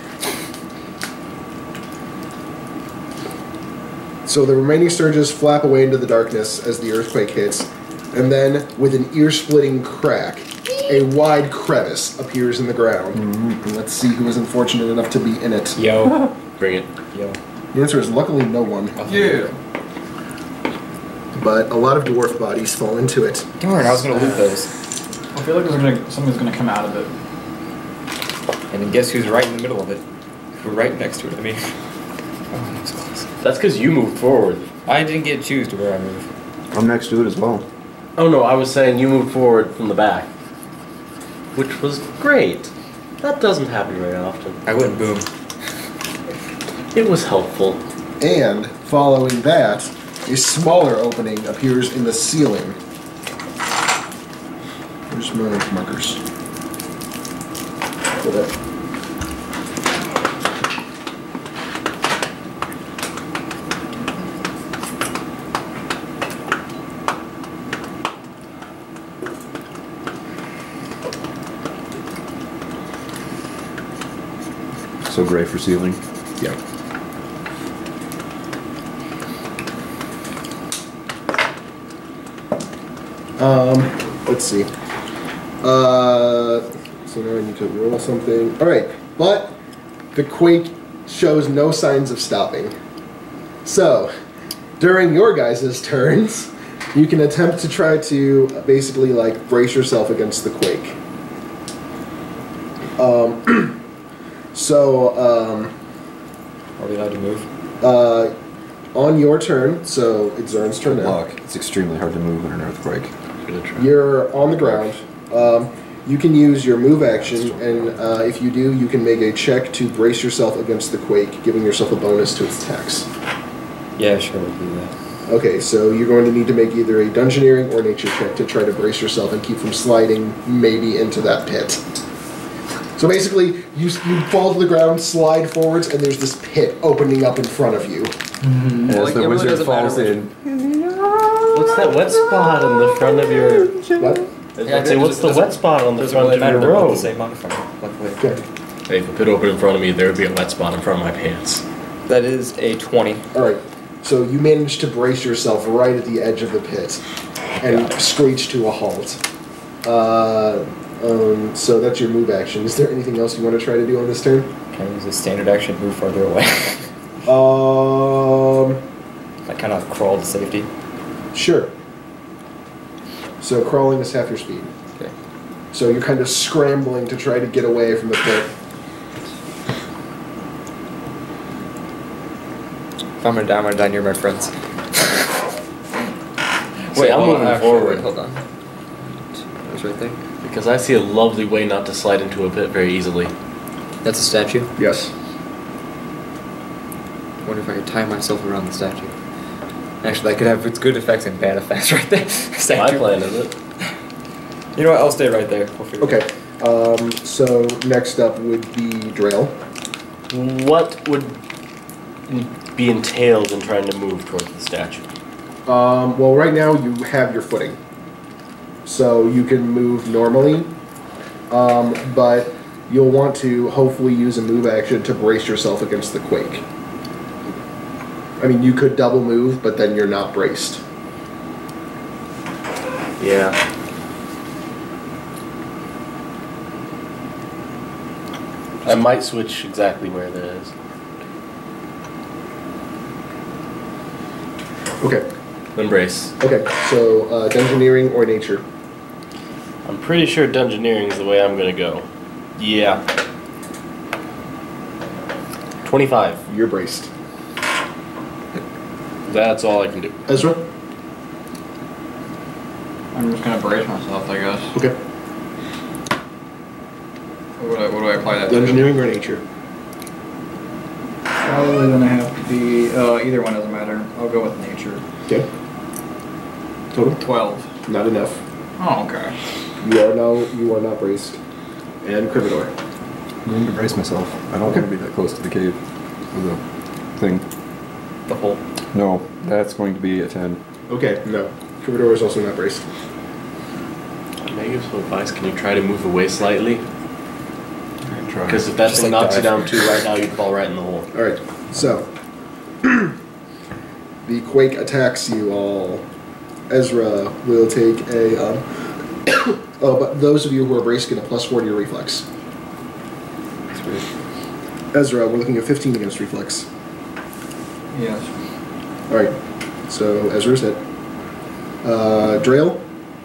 So the remaining stirges flap away into the darkness as the earthquake hits, and then, with an ear-splitting crack, a wide crevice appears in the ground. Mm-hmm. And let's see who is unfortunate enough to be in it. Yo. Bring it. Yo. The answer is luckily no one. Yeah. But a lot of dwarf bodies fall into it. Darn, I was gonna loot those. I feel like there's gonna something's gonna come out of it. And then guess who's right in the middle of it? We're right next to it. I mean. Oh, that was close. That's because you moved forward. I didn't get to choose to where I move. I'm next to it as well. Oh no, I was saying you moved forward from the back. Which was great. That doesn't happen very often. I went boom. It was helpful. And, following that, a smaller opening appears in the ceiling. Where's my markers? For that. So gray for ceiling. Yeah. Um, let's see. Uh, so now I need to roll something. Alright, but the quake shows no signs of stopping. So, during your guys' turns, you can attempt to try to basically like brace yourself against the quake. Um, so, um, Are we allowed to move? uh, on your turn, so it's Zern's turn now. Luck. It's extremely hard to move in an earthquake. You're on the ground. Um, you can use your move action, and uh, if you do, you can make a check to brace yourself against the quake, giving yourself a bonus to its attacks. Yeah, sure, we'll do that. Okay, so you're going to need to make either a dungeoneering or nature check to try to brace yourself and keep from sliding maybe into that pit. So basically, you, you fall to the ground, slide forwards, and there's this pit opening up in front of you. And as the wizard falls in, What's that wet spot on the front of your... What? I'd say, what's the wet spot on the front of your robe? The same modifier, luckily. Okay. Hey, if a pit opened in front of me, there would be a wet spot in front of my pants. That is a twenty. Alright, so you manage to brace yourself right at the edge of the pit and screech to a halt. Uh, um, so that's your move action. Is there anything else you want to try to do on this turn? Can I use a standard action, move farther away? Um, I kind of crawl to safety. sure. So crawling is half your speed. Okay. So you're kind of scrambling to try to get away from the pit. If I'm gonna die, I'm gonna die near my friends. Wait, I'm hold on, moving actually, forward. Wait, hold on. That was right there. Because I see a lovely way not to slide into a pit very easily. That's a statue. Yes. I wonder if I could tie myself around the statue. Actually, that could have its good effects and bad effects right there. My Statue. plan is it. You know what? I'll stay right there. We'll figure it Okay. Um, so next up would be Drail. What would be entailed in trying to move towards the statue? Um, well, right now you have your footing. So you can move normally, um, but you'll want to hopefully use a move action to brace yourself against the quake. I mean, you could double move, but then you're not braced. Yeah. I might switch exactly where that is. Okay. Embrace. Okay, so uh, dungeoneering or nature? I'm pretty sure dungeoneering is the way I'm gonna go. Yeah. twenty-five. You're braced. That's all I can do. Ezra? I'm just gonna brace myself, I guess. Okay. What do I, what do I apply that to? Dungeoneering or nature? Probably gonna have to be, uh, either one doesn't matter. I'll go with nature. Okay. Total? twelve. Not enough. Oh, okay. You are now you are not braced. And Crividor. I'm going to brace myself. I don't Okay. want to be that close to the cave. Or the thing. The hole. No, that's going to be a ten. Okay, no. Crividor is also not braced. May I give some advice? Can you try to move away slightly? Try. Because if that Just thing like knocks you dive. down too, right now you'd fall right in the hole. Alright, so the quake attacks you all. Ezra will take a um oh, but those of you who are braced get a plus four to your reflex. Sweet. Ezra, we're looking at fifteen against reflex. Yes. Alright, so Ezra's hit. Uh, Drail.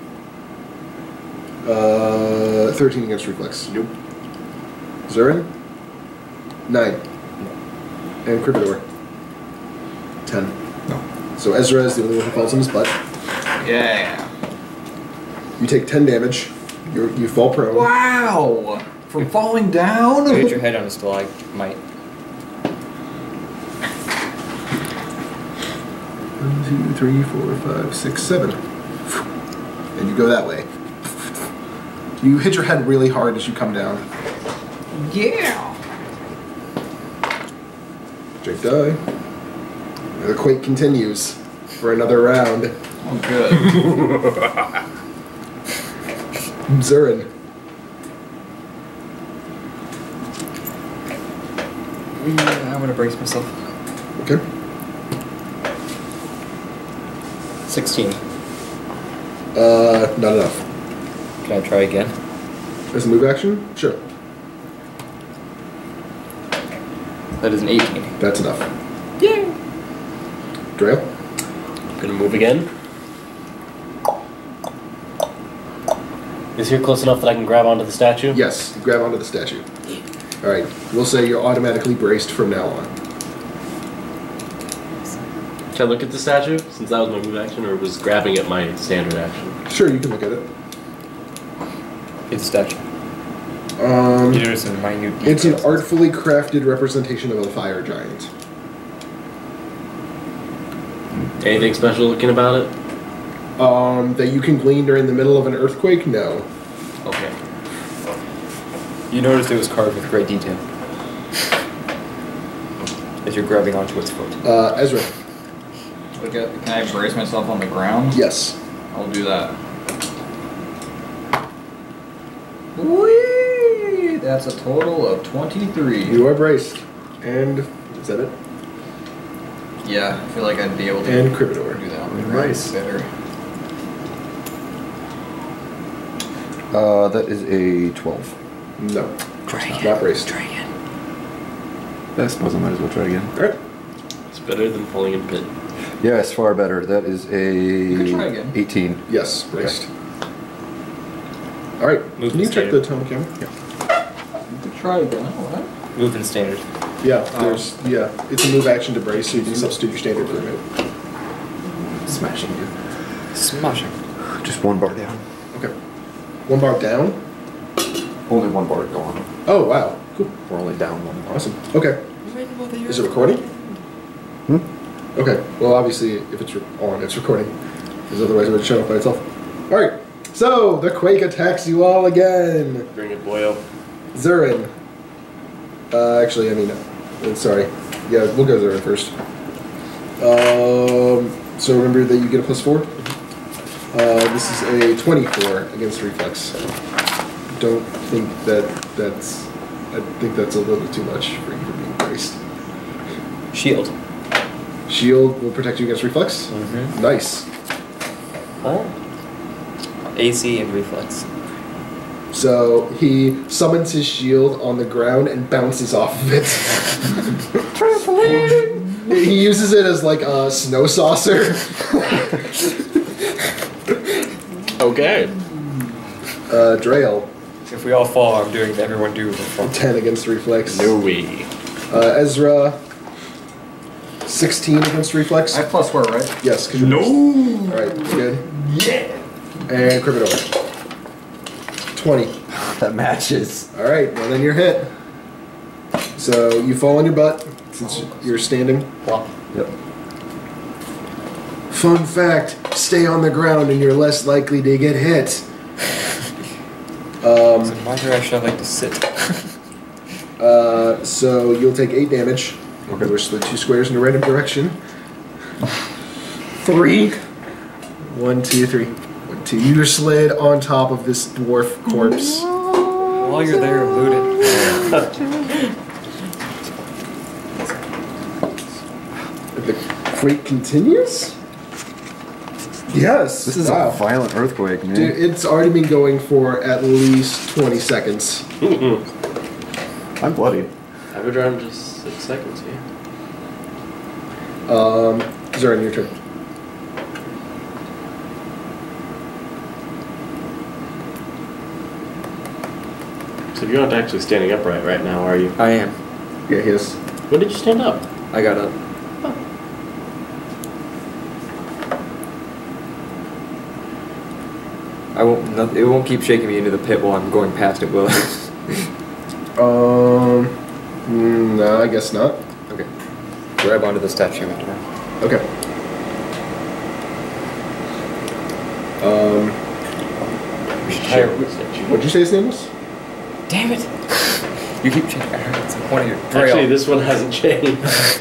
Uh, thirteen against reflex. Nope. Zurin. Nine. And Crividor. Ten. No. So Ezra is the only one who falls on his butt. Yeah. You take ten damage. You you fall prone. Wow! From falling down? Hit your head on a stalagmite. One, two, three, four, five, six, seven. And you go that way. You hit your head really hard as you come down. Yeah! Drake die. And the quake continues for another round. Oh, good. Zurin. Yeah, I'm gonna brace myself. Okay. sixteen. Uh, not enough. Can I try again? As a move action? Sure. That is an eighteen. That's enough. Yeah. Drail? Gonna move again. Is here close enough that I can grab onto the statue? Yes. You grab onto the statue. Alright. We'll say you're automatically braced from now on. Can I look at the statue, since that was my move action, or was grabbing at my standard action? Sure, you can look at it. It's a statue. Um, You notice a minute. it's an details. artfully crafted representation of a fire giant. Anything special looking about it? Um, that you can glean during the middle of an earthquake? No. Okay. You noticed it was carved with great detail. As you're grabbing onto its foot. Uh, Ezra. Look at, can I brace myself on the ground? Yes. I'll do that. Whee! That's a total of twenty-three. You are braced. And, is that it? Yeah, I feel like I'd be able to And Crividor. do that on the ground Nice. better. Uh, that is a twelve. No. Try again. Not braced. Try again. I suppose I might as well try again. Alright. It's better than falling in pit. Yeah, it's far better. That is could try a again. eighteen. Yes, braced. Alright. Move Can you the check the standard. time camera? You could try again. Oh, what? Move in standard. Yeah, there's, yeah. It's a move action to brace, so you can substitute your standard for a move. Smashing you. Smashing. Just one bar down. Okay. One bar down? Only one bar going. Oh, wow. Cool. We're only down one bar. Awesome. Okay. Is it recording? Hmm? Okay. Well, obviously, if it's re- on, it's recording. Because otherwise it would show up by itself. Alright. So, the quake attacks you all again. Bring it, boyo. Zurin. Uh, actually, I mean, uh, sorry. Yeah, we'll go Zurin first. Um, so remember that you get a plus four? Uh, this is a twenty-four against reflex. Don't think that that's... I think that's a little too much for you for being braced. Shield. Shield will protect you against reflex? Mm-hmm. Nice. Huh? A C and reflex. So he summons his shield on the ground and bounces off of it. Trampoline! He uses it as like a snow saucer. Okay. Uh, Drail, If we all fall, I'm doing everyone do. ten against reflex. No way. Uh, Ezra, sixteen against reflex. I have plus four, right? Yes, because you're No. Alright, good. Yeah! And Criminal. twenty. That matches. Alright, well then you're hit. So you fall on your butt, since you're standing. Plop. Yep. Fun fact, stay on the ground and you're less likely to get hit. Um, So in my direction, I like to sit. uh, so you'll take eight damage. Okay. We're split two squares in a random direction. Three. One, two, three. One, two. You slid on top of this dwarf corpse. While you're there, loot it. The quake continues? Yes. This is wow. a violent earthquake, man. Dude, it's already been going for at least twenty seconds. I'm bloody. I've been around just six seconds, yeah. Um, Zurin, your turn. So you're not actually standing upright right now, are you? I am. Yeah, he is. When did you stand up? I got up. I won't. No, it won't keep shaking me into the pit while I'm going past it, will it? Um, mm, no, I guess not. Okay. Grab onto the statue. Okay. Um, Shit. what'd you say his name was? Damn it! You keep changing. It's one of your Actually, Drail. this one hasn't changed.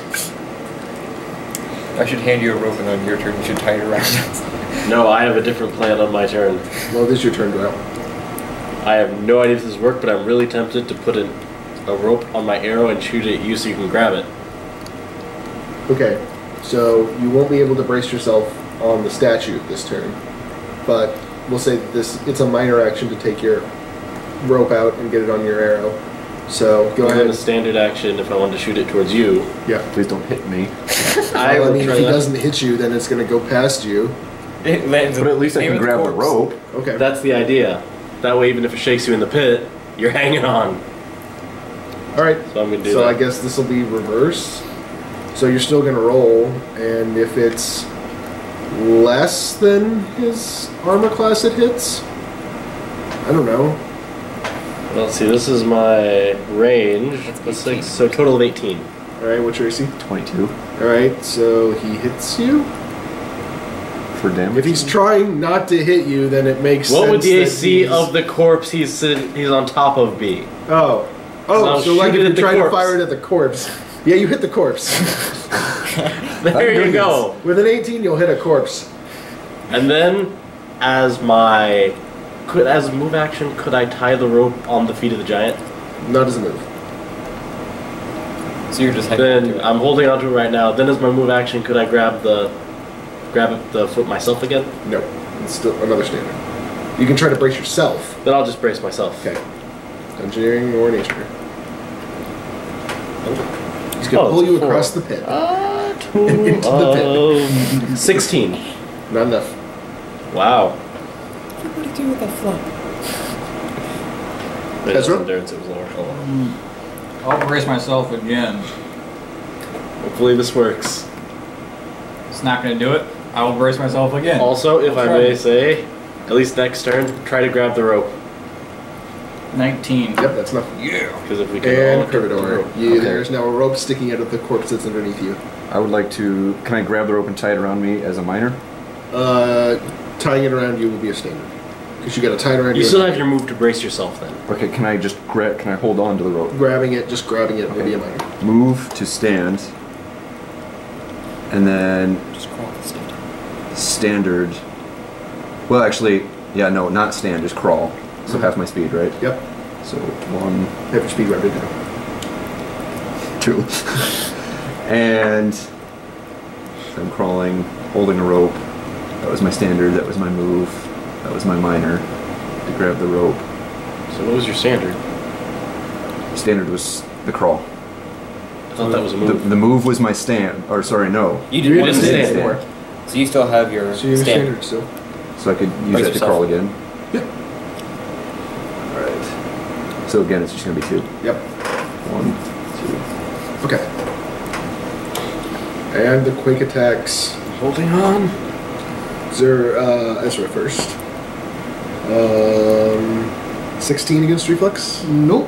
I should hand you a rope and on your turn you should tie it around. No, I have a different plan on my turn. Well, this is your turn, Drail. I have no idea if this works, but I'm really tempted to put an, a rope on my arrow and shoot it at you so you can grab it. Okay, so you won't be able to brace yourself on the statue this turn, but we'll say that this it's a minor action to take your rope out and get it on your arrow. So go Go ahead. ahead. A standard action if I wanted to shoot it towards you. Yeah. Please don't hit me. I Well, I will mean, try if he that. doesn't hit you, then it's going to go past you. It lands But at least I aim can at the grab the corpse. rope. Okay. That's the idea. That way, even if it shakes you in the pit, you're hanging on. All right. So I'm gonna do So that. I guess this will be reverse. So you're still going to roll, and if it's less than his armor class, it hits. I don't know. Well, let's see. This is my range. That's six, so total of eighteen. All right. What's your A C? twenty-two All right. So he hits you. for damage. If he's trying not to hit you, then it makes sense. What would the that A C he's- of the corpse he's sitting, he's on top of be? Oh. Oh, I'll so like shoot if it you're at the trying to corpse. fire it at the corpse. Yeah, you hit the corpse. There you go. With an eighteen, you'll hit a corpse. And then, as my could as a move action, could I tie the rope on the feet of the giant? Not as a move. So you're just hanging Then onto it. I'm holding onto it right now. Then, as my move action, could I grab the grab the foot myself again? No. It's still another standard. You can try to brace yourself. Then I'll just brace myself. Okay. Engineering or nature. He's gonna Oh, pull it's you a four. across the pit. Uh, Into the total of sixteen. Not enough. Wow. What do you do with that flop? But That's it's right. endurance, it was lower. Oh, well. I'll brace myself again. Hopefully this works. It's not going to do it. I will brace myself again. Also, if I Try. may say, at least next turn, try to grab the rope. nineteen. Yep, that's enough. Yeah. Because if we can And all get the Curvador. rope. Yeah, Okay. there's now a rope sticking out of the corpse that's underneath you. I would like to. Can I grab the rope and tie it around me as a minor? Uh, tying it around you will be a standard. Because you got to tie it around You you. still have your move to brace yourself then. Okay, can I just grab? Can I hold on to the rope? Grabbing it, just grabbing it, maybe a minor. Move to stand, and then Just crawl the step. standard. Well, actually, yeah, no, not stand, just crawl. So half my speed, right? Yep. So one, Have your speed grabbed it down. two, and I'm crawling, holding a rope. That was my standard. That was my move. That was my minor to grab the rope. So what was your standard? Standard was the crawl. I thought that was a The, move. the move was my stand. Or sorry, no. You You did didn't one stand stand. for. So you still have your So you're standard. standard still. So I could use Brace that to yourself. crawl again. Yep. Alright. So again, it's just gonna be two. Yep. One, two. Okay. And the quake attacks. Holding on. Zer, uh, Ezra first. Um, sixteen against reflex? Nope.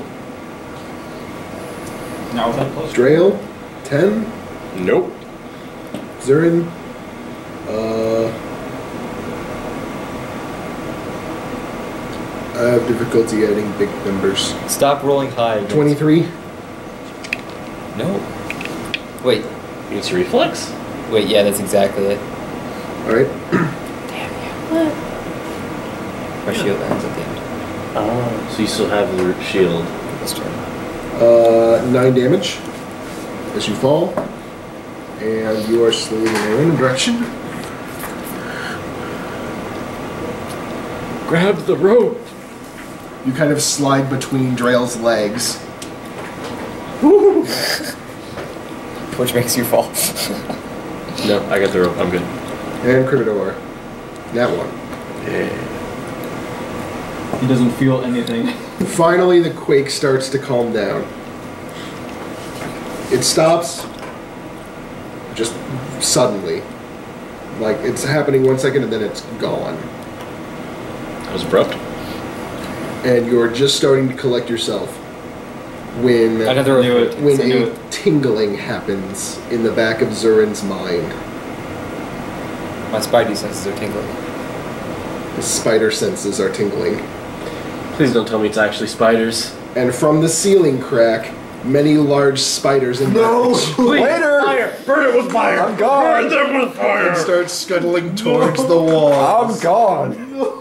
Now with that plus. Drail, ten. Nope. Zurin, Uh, I have difficulty adding big numbers. Stop rolling high. against- twenty-three. No. Wait. It's reflex? Wait, yeah, that's exactly it. Alright. My shield ends at the end. Oh. So you still have the shield. This turn. Uh, nine damage as you fall. And you are slowly in a random direction. Grab the rope! You kind of slide between Drail's legs. Which makes you fall. No, I got the rope. I'm good. And Crittador. That one. Yeah. He doesn't feel anything. Finally, the quake starts to calm down. It stops just suddenly. Like, it's happening one second and then it's gone. That was abrupt. And you're just starting to collect yourself when, Another Knew it. when I knew a it. tingling happens in the back of Zurin's mind. My spidey senses are tingling. The spider senses are tingling. Please don't tell me it's actually spiders. And from the ceiling crack, many large spiders emerge. Later! Fire! Burn it with fire! I'm gone! them with And start scuttling towards the wall. I'm gone!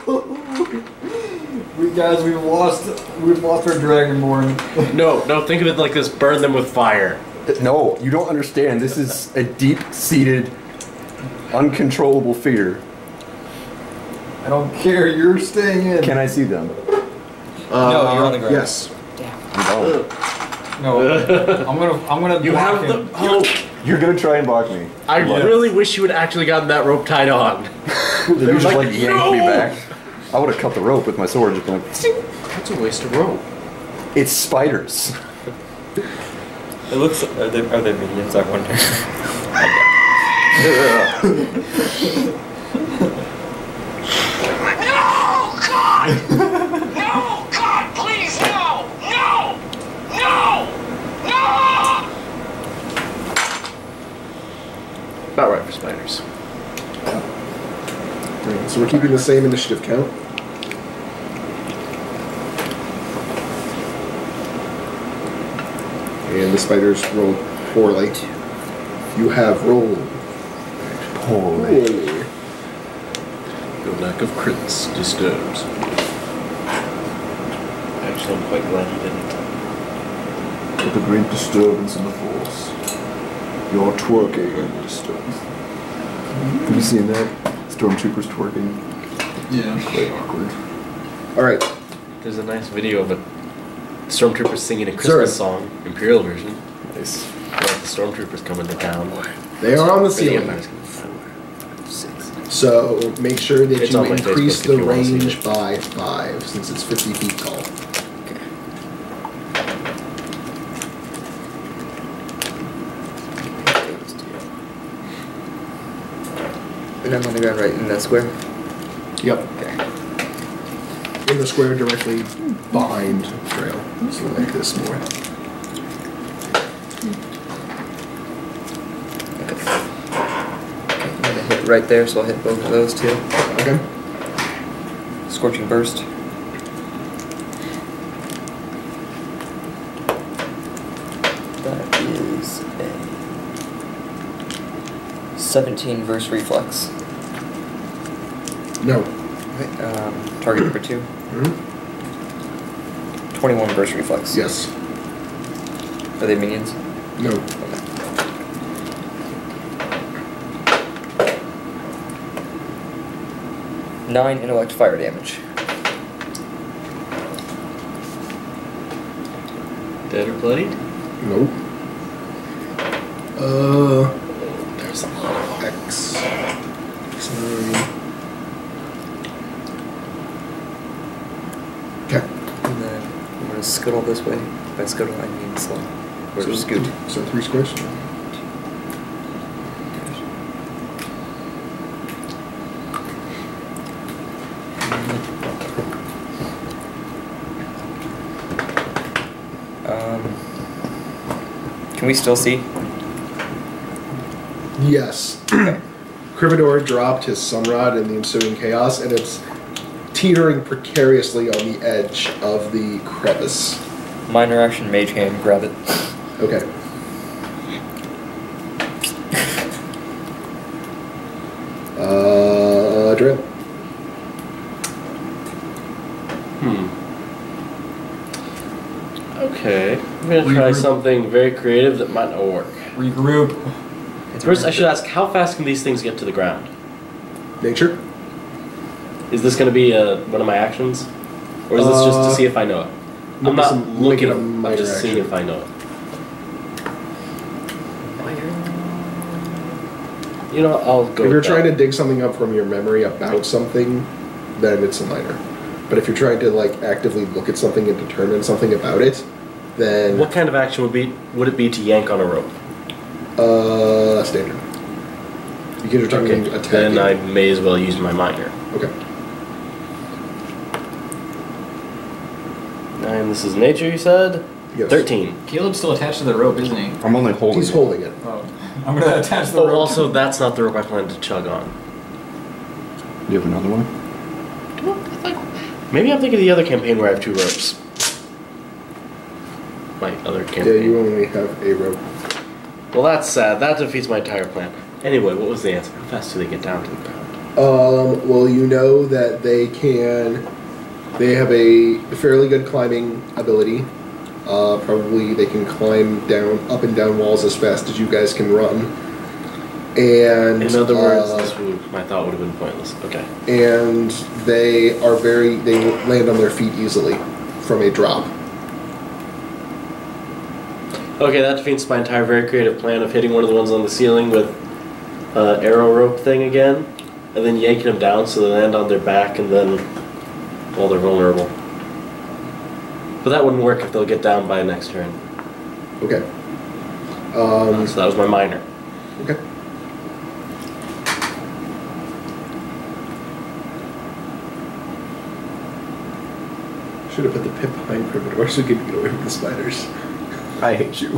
We guys, we've lost, we've lost our dragonborn. No, no, think of it like this. Burn them with fire. No, you don't understand. This is a deep-seated, uncontrollable fear. I don't care. You're staying in. Can I see them? Uh, No, you're on the ground. Yes. I'm gone. No, I'm gonna, I'm gonna. You block have him. the hope. You're gonna try and block me. I Yes. really wish you had actually gotten that rope tied on. Then you just like, like yanked me "No!" back. I would have cut the rope with my sword. Just been like, That's a waste of rope. it's spiders. It looks. Are they, are they minions? I wonder. No, God! No, God, please, no! No! No! No! About right for spiders. Right, so we're keeping the same initiative count. And the spiders rolled poorly. You have rolled Holy. poorly. Your lack of crits disturbs. Actually, I'm quite glad you didn't. With a great disturbance in the force. You're twerking in disturbance. Have you seen that? Stormtroopers twerking. Yeah. Quite awkward. Alright, There's a nice video of a stormtroopers singing a Christmas Zurin. song, Imperial version. Nice. Like the stormtroopers coming to town. they are on the Or the ceiling. Empire's coming to town. Six. So make sure that It's you on my increase Facebook if the you wanna see range it. by five, since it's fifty feet tall. And I'm on the ground right in that square. Yep. Okay. In the square directly behind Drail. So like this more. I'm gonna hit right there, so I'll hit both of those two. Okay. Scorching burst. That is a seventeen verse reflex. No. Okay, um, target number two. Mhm. twenty-one verse reflex. Yes. Are they minions? No. Nine intellect fire damage. Dead or bloodied? Nope. Uh, there's a lot of X. X nine. Okay. And then I'm gonna scuttle this way. By scuttle, I mean slow. Or So- scoot. So three squares. Um, can we still see? Yes. Okay. Cribador dropped his sunrod in the ensuing chaos, and it's teetering precariously on the edge of the crevice. Minor action, mage hand, grab it. Okay. Uh, Drail. Hmm. Okay, I'm gonna try Regroup. something very creative that might not work. Regroup. First, I should ask, how fast can these things get to the ground? Nature. Is this gonna be uh, one of my actions? Or is this just Uh, to see if I know it? make I'm not some- make looking, it a I'm minor just seeing action. if I know it. You know, I'll go If you're with trying that. to dig something up from your memory about something, then it's a minor. But if you're trying to like actively look at something and determine something about it, then What kind of action would be would it be to yank on a rope? uh standard. Because you're talking Okay, attacking. then I may as well use my minor. Okay. And this is nature, you said? Yes. thirteen. Caleb's still attached to the rope, isn't he? I'm only holding He's it. holding it. Oh. I'm gonna attach the Oh, rope. also, that's not the rope I plan to chug on. Do you have another one? Maybe I'm thinking of the other campaign where I have two ropes. My other campaign. Yeah, you only have a rope. Well, that's sad. That defeats my entire plan. Anyway, what was the answer? How fast do they get down to the ground? Um, well, you know that they can. They have a fairly good climbing ability. Uh, probably they can climb down, up and down walls as fast as you guys can run. And In other words, uh, this would, my thought would have been pointless. Okay. and they are very. They land on their feet easily from a drop. Okay, that defeats my entire very creative plan of hitting one of the ones on the ceiling with uh, arrow rope thing again, and then yanking them down so they land on their back, and then, well, they're vulnerable. But that wouldn't work if they'll get down by next turn. Okay. Um, So that was my minor. okay. Should have put the pip behind Primador so we could get away from the spiders. I hate you.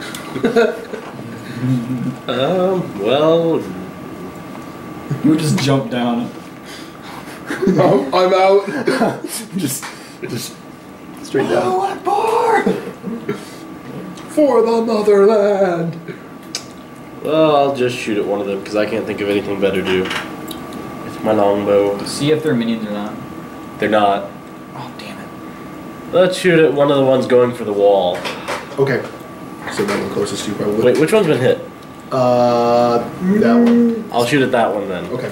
Um, well, You would just jump down. Oh, I'm out. just, just straight down. For the motherland. well, I'll just shoot at one of them because I can't think of anything better to do. With my longbow. See if they're minions or not. They're not. Oh, damn it. Let's shoot at one of the ones going for the wall. Okay. So that one closest to you probably. Wait, which one's been hit? Uh, that one. I'll shoot at that one then. Okay.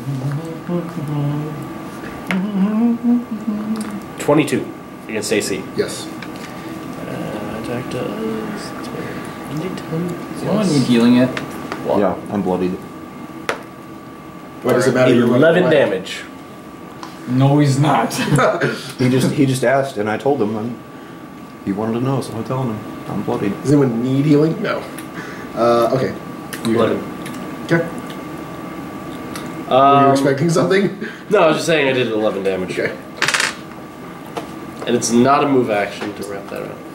twenty-two against A C. Yes. Uh, attack does. Does anyone need healing yet? Yeah, I'm bloodied. Why does it matter? You're running eleven away? damage. No, he's not. He just he just asked, and I told him. And he wanted to know, so I'm telling him I'm bloodied. Does anyone need healing? No. Uh, okay. You eleven. Okay. Were Um, you expecting something? no, I was just saying I did eleven damage. Okay. And it's not a move action to wrap that around.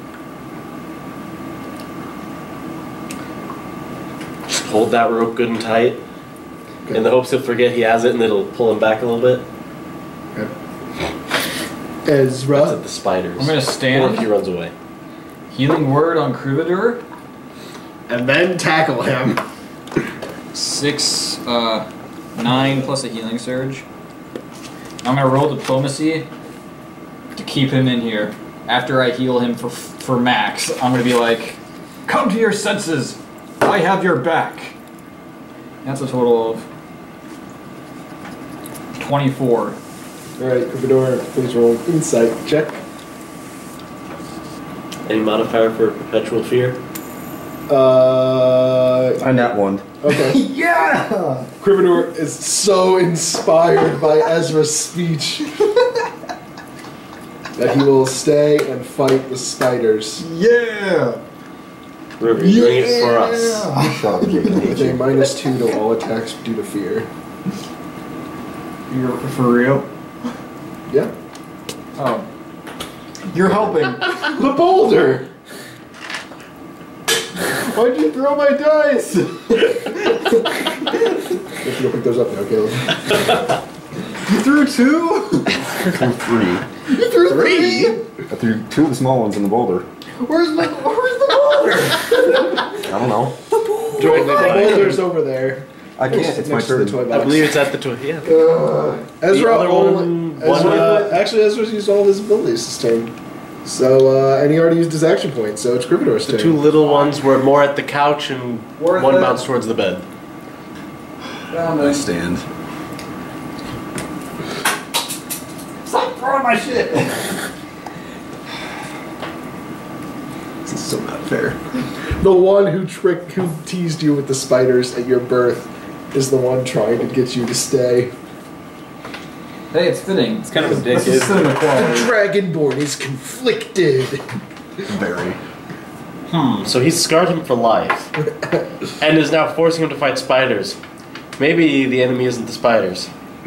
Just hold that rope good and tight. Okay. In the hopes he'll forget he has it and it'll pull him back a little bit. Okay. That's at Ezra. the spiders. I'm gonna Or stand. if he runs away. Healing word on Cribador. And then tackle him. Six, uh, nine plus a healing surge. I'm gonna roll diplomacy to keep him in here. After I heal him for for max, I'm gonna be like, "Come to your senses. I have your back." That's a total of twenty-four. Alright, Cribador, please roll an insight check. Any modifier for perpetual fear? Uh. I nat one. Okay. Yeah! Cribador is so inspired by Ezra's speech that he will stay and fight the spiders Yeah! River, you're doing it for us. Shut up, Jake. I hate with a you. minus two to all attacks due to fear. You're for real? Yeah. Oh. You're helping. The boulder! Why'd you throw my dice? have to go pick those up now, Caleb. You threw two? Threw three. You threw three? I threw two of the small ones in the boulder. Where's the Where's the boulder? I don't know. Directly The behind boulder's over there. I can't. It's my Next to the turn. toy I box. believe it's at the toy. Yeah. Uh, Ezra, other all, one- Ezra one- actually, Ezra's used all of his abilities this turn. So, uh, and he already used his action point, so it's Gryffindor's The turn. two little ones were more at the couch, and Worth one it. bounced towards the bed. I stand. Stop throwing my shit! This is so not fair. The one who tricked, who teased you with the spiders at your birth, is the one trying to get you to stay. Hey, it's fitting. It's kind of This addictive. is cinema The quality. Dragonborn is conflicted. Very. Hmm. So he's scarred him for life, and is now forcing him to fight spiders. Maybe the enemy isn't the spiders.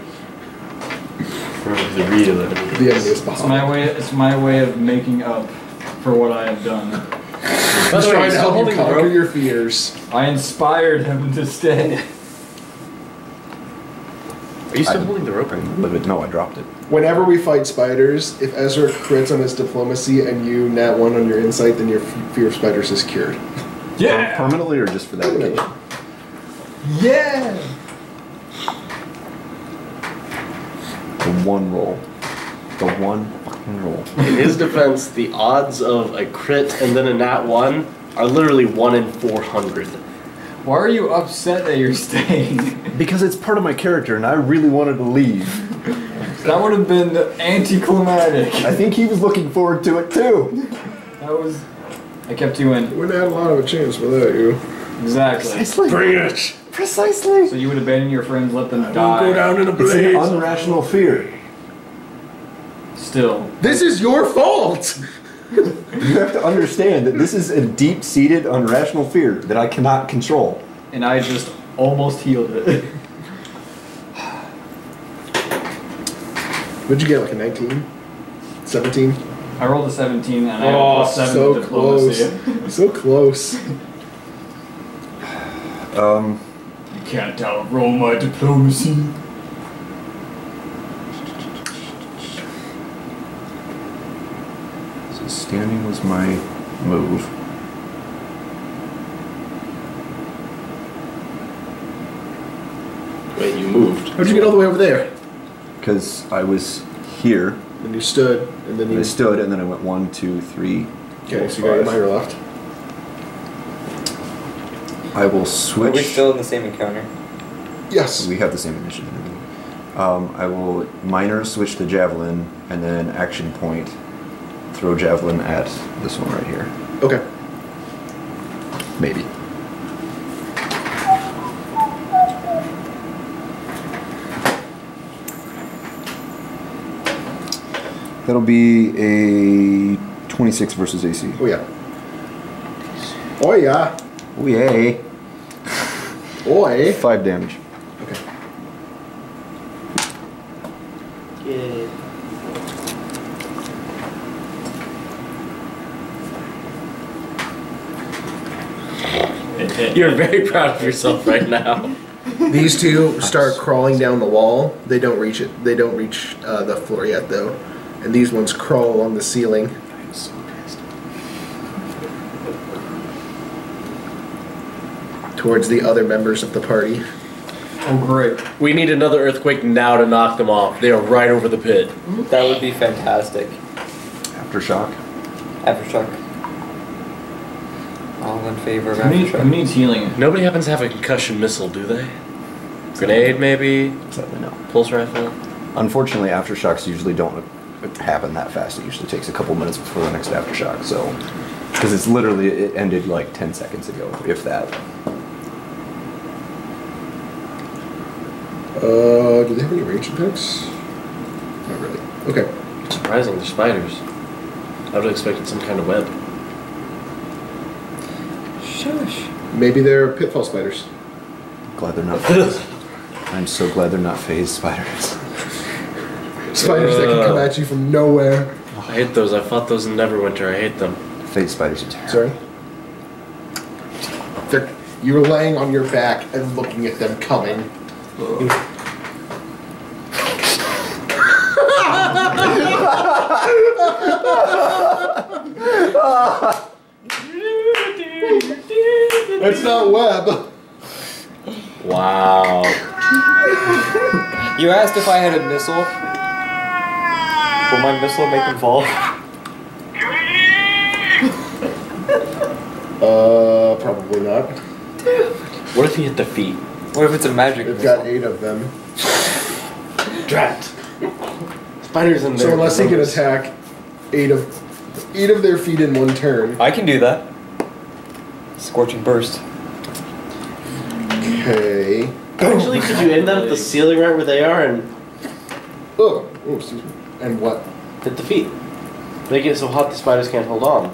Or the real enemy. The enemy is It's behind. my way. It's my way of making up for what I have done. By He's the way, trying he's to still help you holding the conquer rope. your fears. I inspired him to stay. Are you still I- holding the rope? Live No, I dropped it. Whenever we fight spiders, if Ezra crits on his diplomacy and you nat one on your insight, then your f- fear of spiders is cured. Yeah. Permanently or just for that occasion? Yeah. The one roll. The one fucking roll. In his defense, the odds of a crit and then a nat one are literally one in four hundred. Why are you upset that you're staying? Because it's part of my character and I really wanted to leave. That would have been anticlimactic. I think he was looking forward to it too. That was. I kept you in. Wouldn't have had a lot of a chance without you. Exactly. Precisely. Bring it! Precisely. So you would abandon your friends, let them Don't die. go down in a It's an blaze. unrational fear. Still. This is your fault! You have to understand that this is a deep-seated unrational fear that I cannot control. And I just almost healed it. What'd you get, like a nineteen? seventeen? I rolled a seventeen and I have a Oh, plus seven so to diplomacy. close. So close. Um, You can't outroll my diplomacy. so standing was my move. Wait, you moved. How'd you get all the way over there? Because I was here, And you stood, and then and you... I stood, and then I went one, two, three. Okay, so you got your minor left. I will Are switch. we still in the same encounter? Yes. We have the same initiative. Um, I will minor switch to javelin, and then action point, throw javelin at this one right here. Okay. Maybe. That'll be a twenty-six versus A C. Oh, yeah. Oh, yeah. Oh yay! Oi. Five damage. Okay. Yay. You're very proud of yourself right now. These two start crawling down the wall. They don't reach it. They don't reach uh, the floor yet, though. And these ones crawl along the ceiling. I'm so pissed. Towards the other members of the party. Oh, great. We need another earthquake now to knock them off. They are right over the pit. That would be fantastic. Aftershock. Aftershock. All in favor of Who, need, who Aftershock. needs healing? Nobody happens to have a concussion missile, do they? Grenade, maybe? Sadly, no. Pulse rifle? Unfortunately, aftershocks usually don't happen that fast. It usually takes a couple minutes before the next aftershock. So, because it's literally it ended like ten seconds ago, if that. Uh, do they have any range attacks? Not really. Okay. Surprising, they're spiders. I would have expected some kind of web. Shush. Maybe they're pitfall spiders. Glad they're not phased. I'm so glad they're not phased spiders. Spiders that can come at you from nowhere. I hate those. I fought those in Neverwinter. I hate them. Phased spiders are terrible. Sorry? They're, you're laying on your back and looking at them coming. It's not web. Wow. You asked if I had a missile. Will my missile make them fall? Uh, probably not. What if you hit the feet? What if it's a magic They've missile? got eight of them. Drat. Spiders in there. So unless he can attack eight of eight of their feet in one turn. I can do that. Scorching burst. Okay. Actually, could you aim them at the ceiling right where they are and Oh, oh, excuse me. And what? hit the feet? Make it so hot the spiders can't hold on.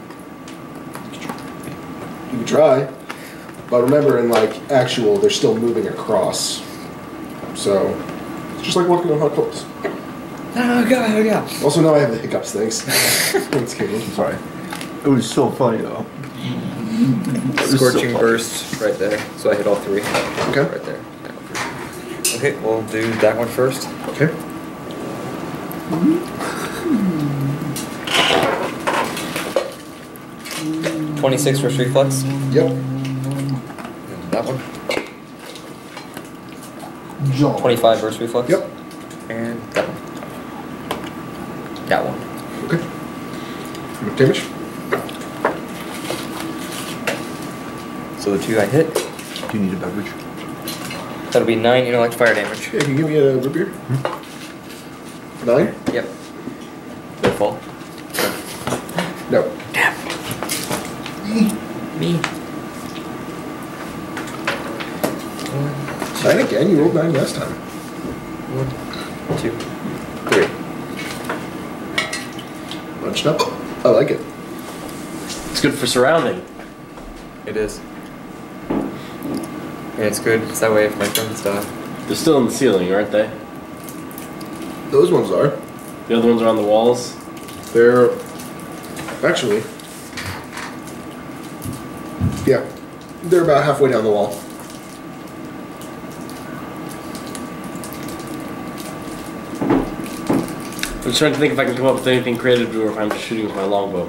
You can try. But remember, in like actual, they're still moving across. So it's just like walking on hot coals. Oh god, oh god. Also, now I have the hiccups. Thanks. Thanks, Katie. Sorry. It was so funny though. Scorching burst right there. So I hit all three. Okay. Right there. Okay, we'll do that one first. Okay. twenty-six for reflex. Yep. And that one. twenty-five versus reflex. Yep. And that one. That one. Okay. Enough damage. So the two I hit. Do you need a beverage? That'll be nine intellect fire damage. Yeah, can you give me a root beer? Nine? Yep. They fall. No. Me. Nine again? You rolled nine last time. One, two, three. Bunched up. I like it. It's good for surrounding. It is. And it's good. It's that way if my friends die. They're still in the ceiling, aren't they? Those ones are. The other ones are on the walls. They're actually, yeah, they're about halfway down the wall. I'm just trying to think if I can come up with anything creative or if I'm just shooting with my longbow.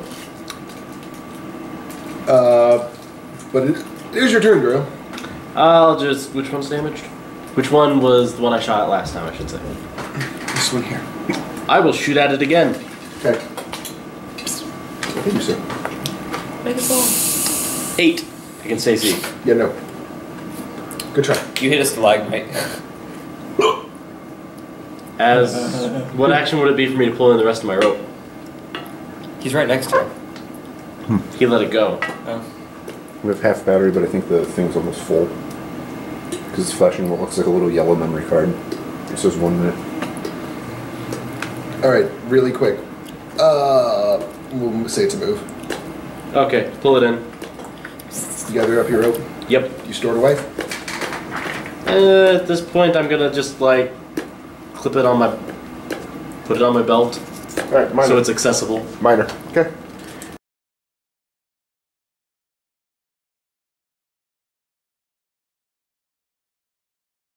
Uh, but it, it is your turn, Drail. I'll just... Which one's damaged? Which one was the one I shot at last time, I should say. This one here. I will shoot at it again. Okay. Thank you, sir. Make it fall. Eight. Against A C. Yeah, no. Good try. You hit a stalagmite. As... What action would it be for me to pull in the rest of my rope? He's right next to him. He let it go. Oh. We have half battery, but I think the thing's almost full. Because it's flashing what looks like a little yellow memory card. It says one minute. All right, really quick. Uh, we'll say it's a move. Okay, pull it in. You gather up your rope. Yep. You store it away. Uh, at this point, I'm gonna just like clip it on my, put it on my belt, All right, minor. so it's accessible. minor. Okay.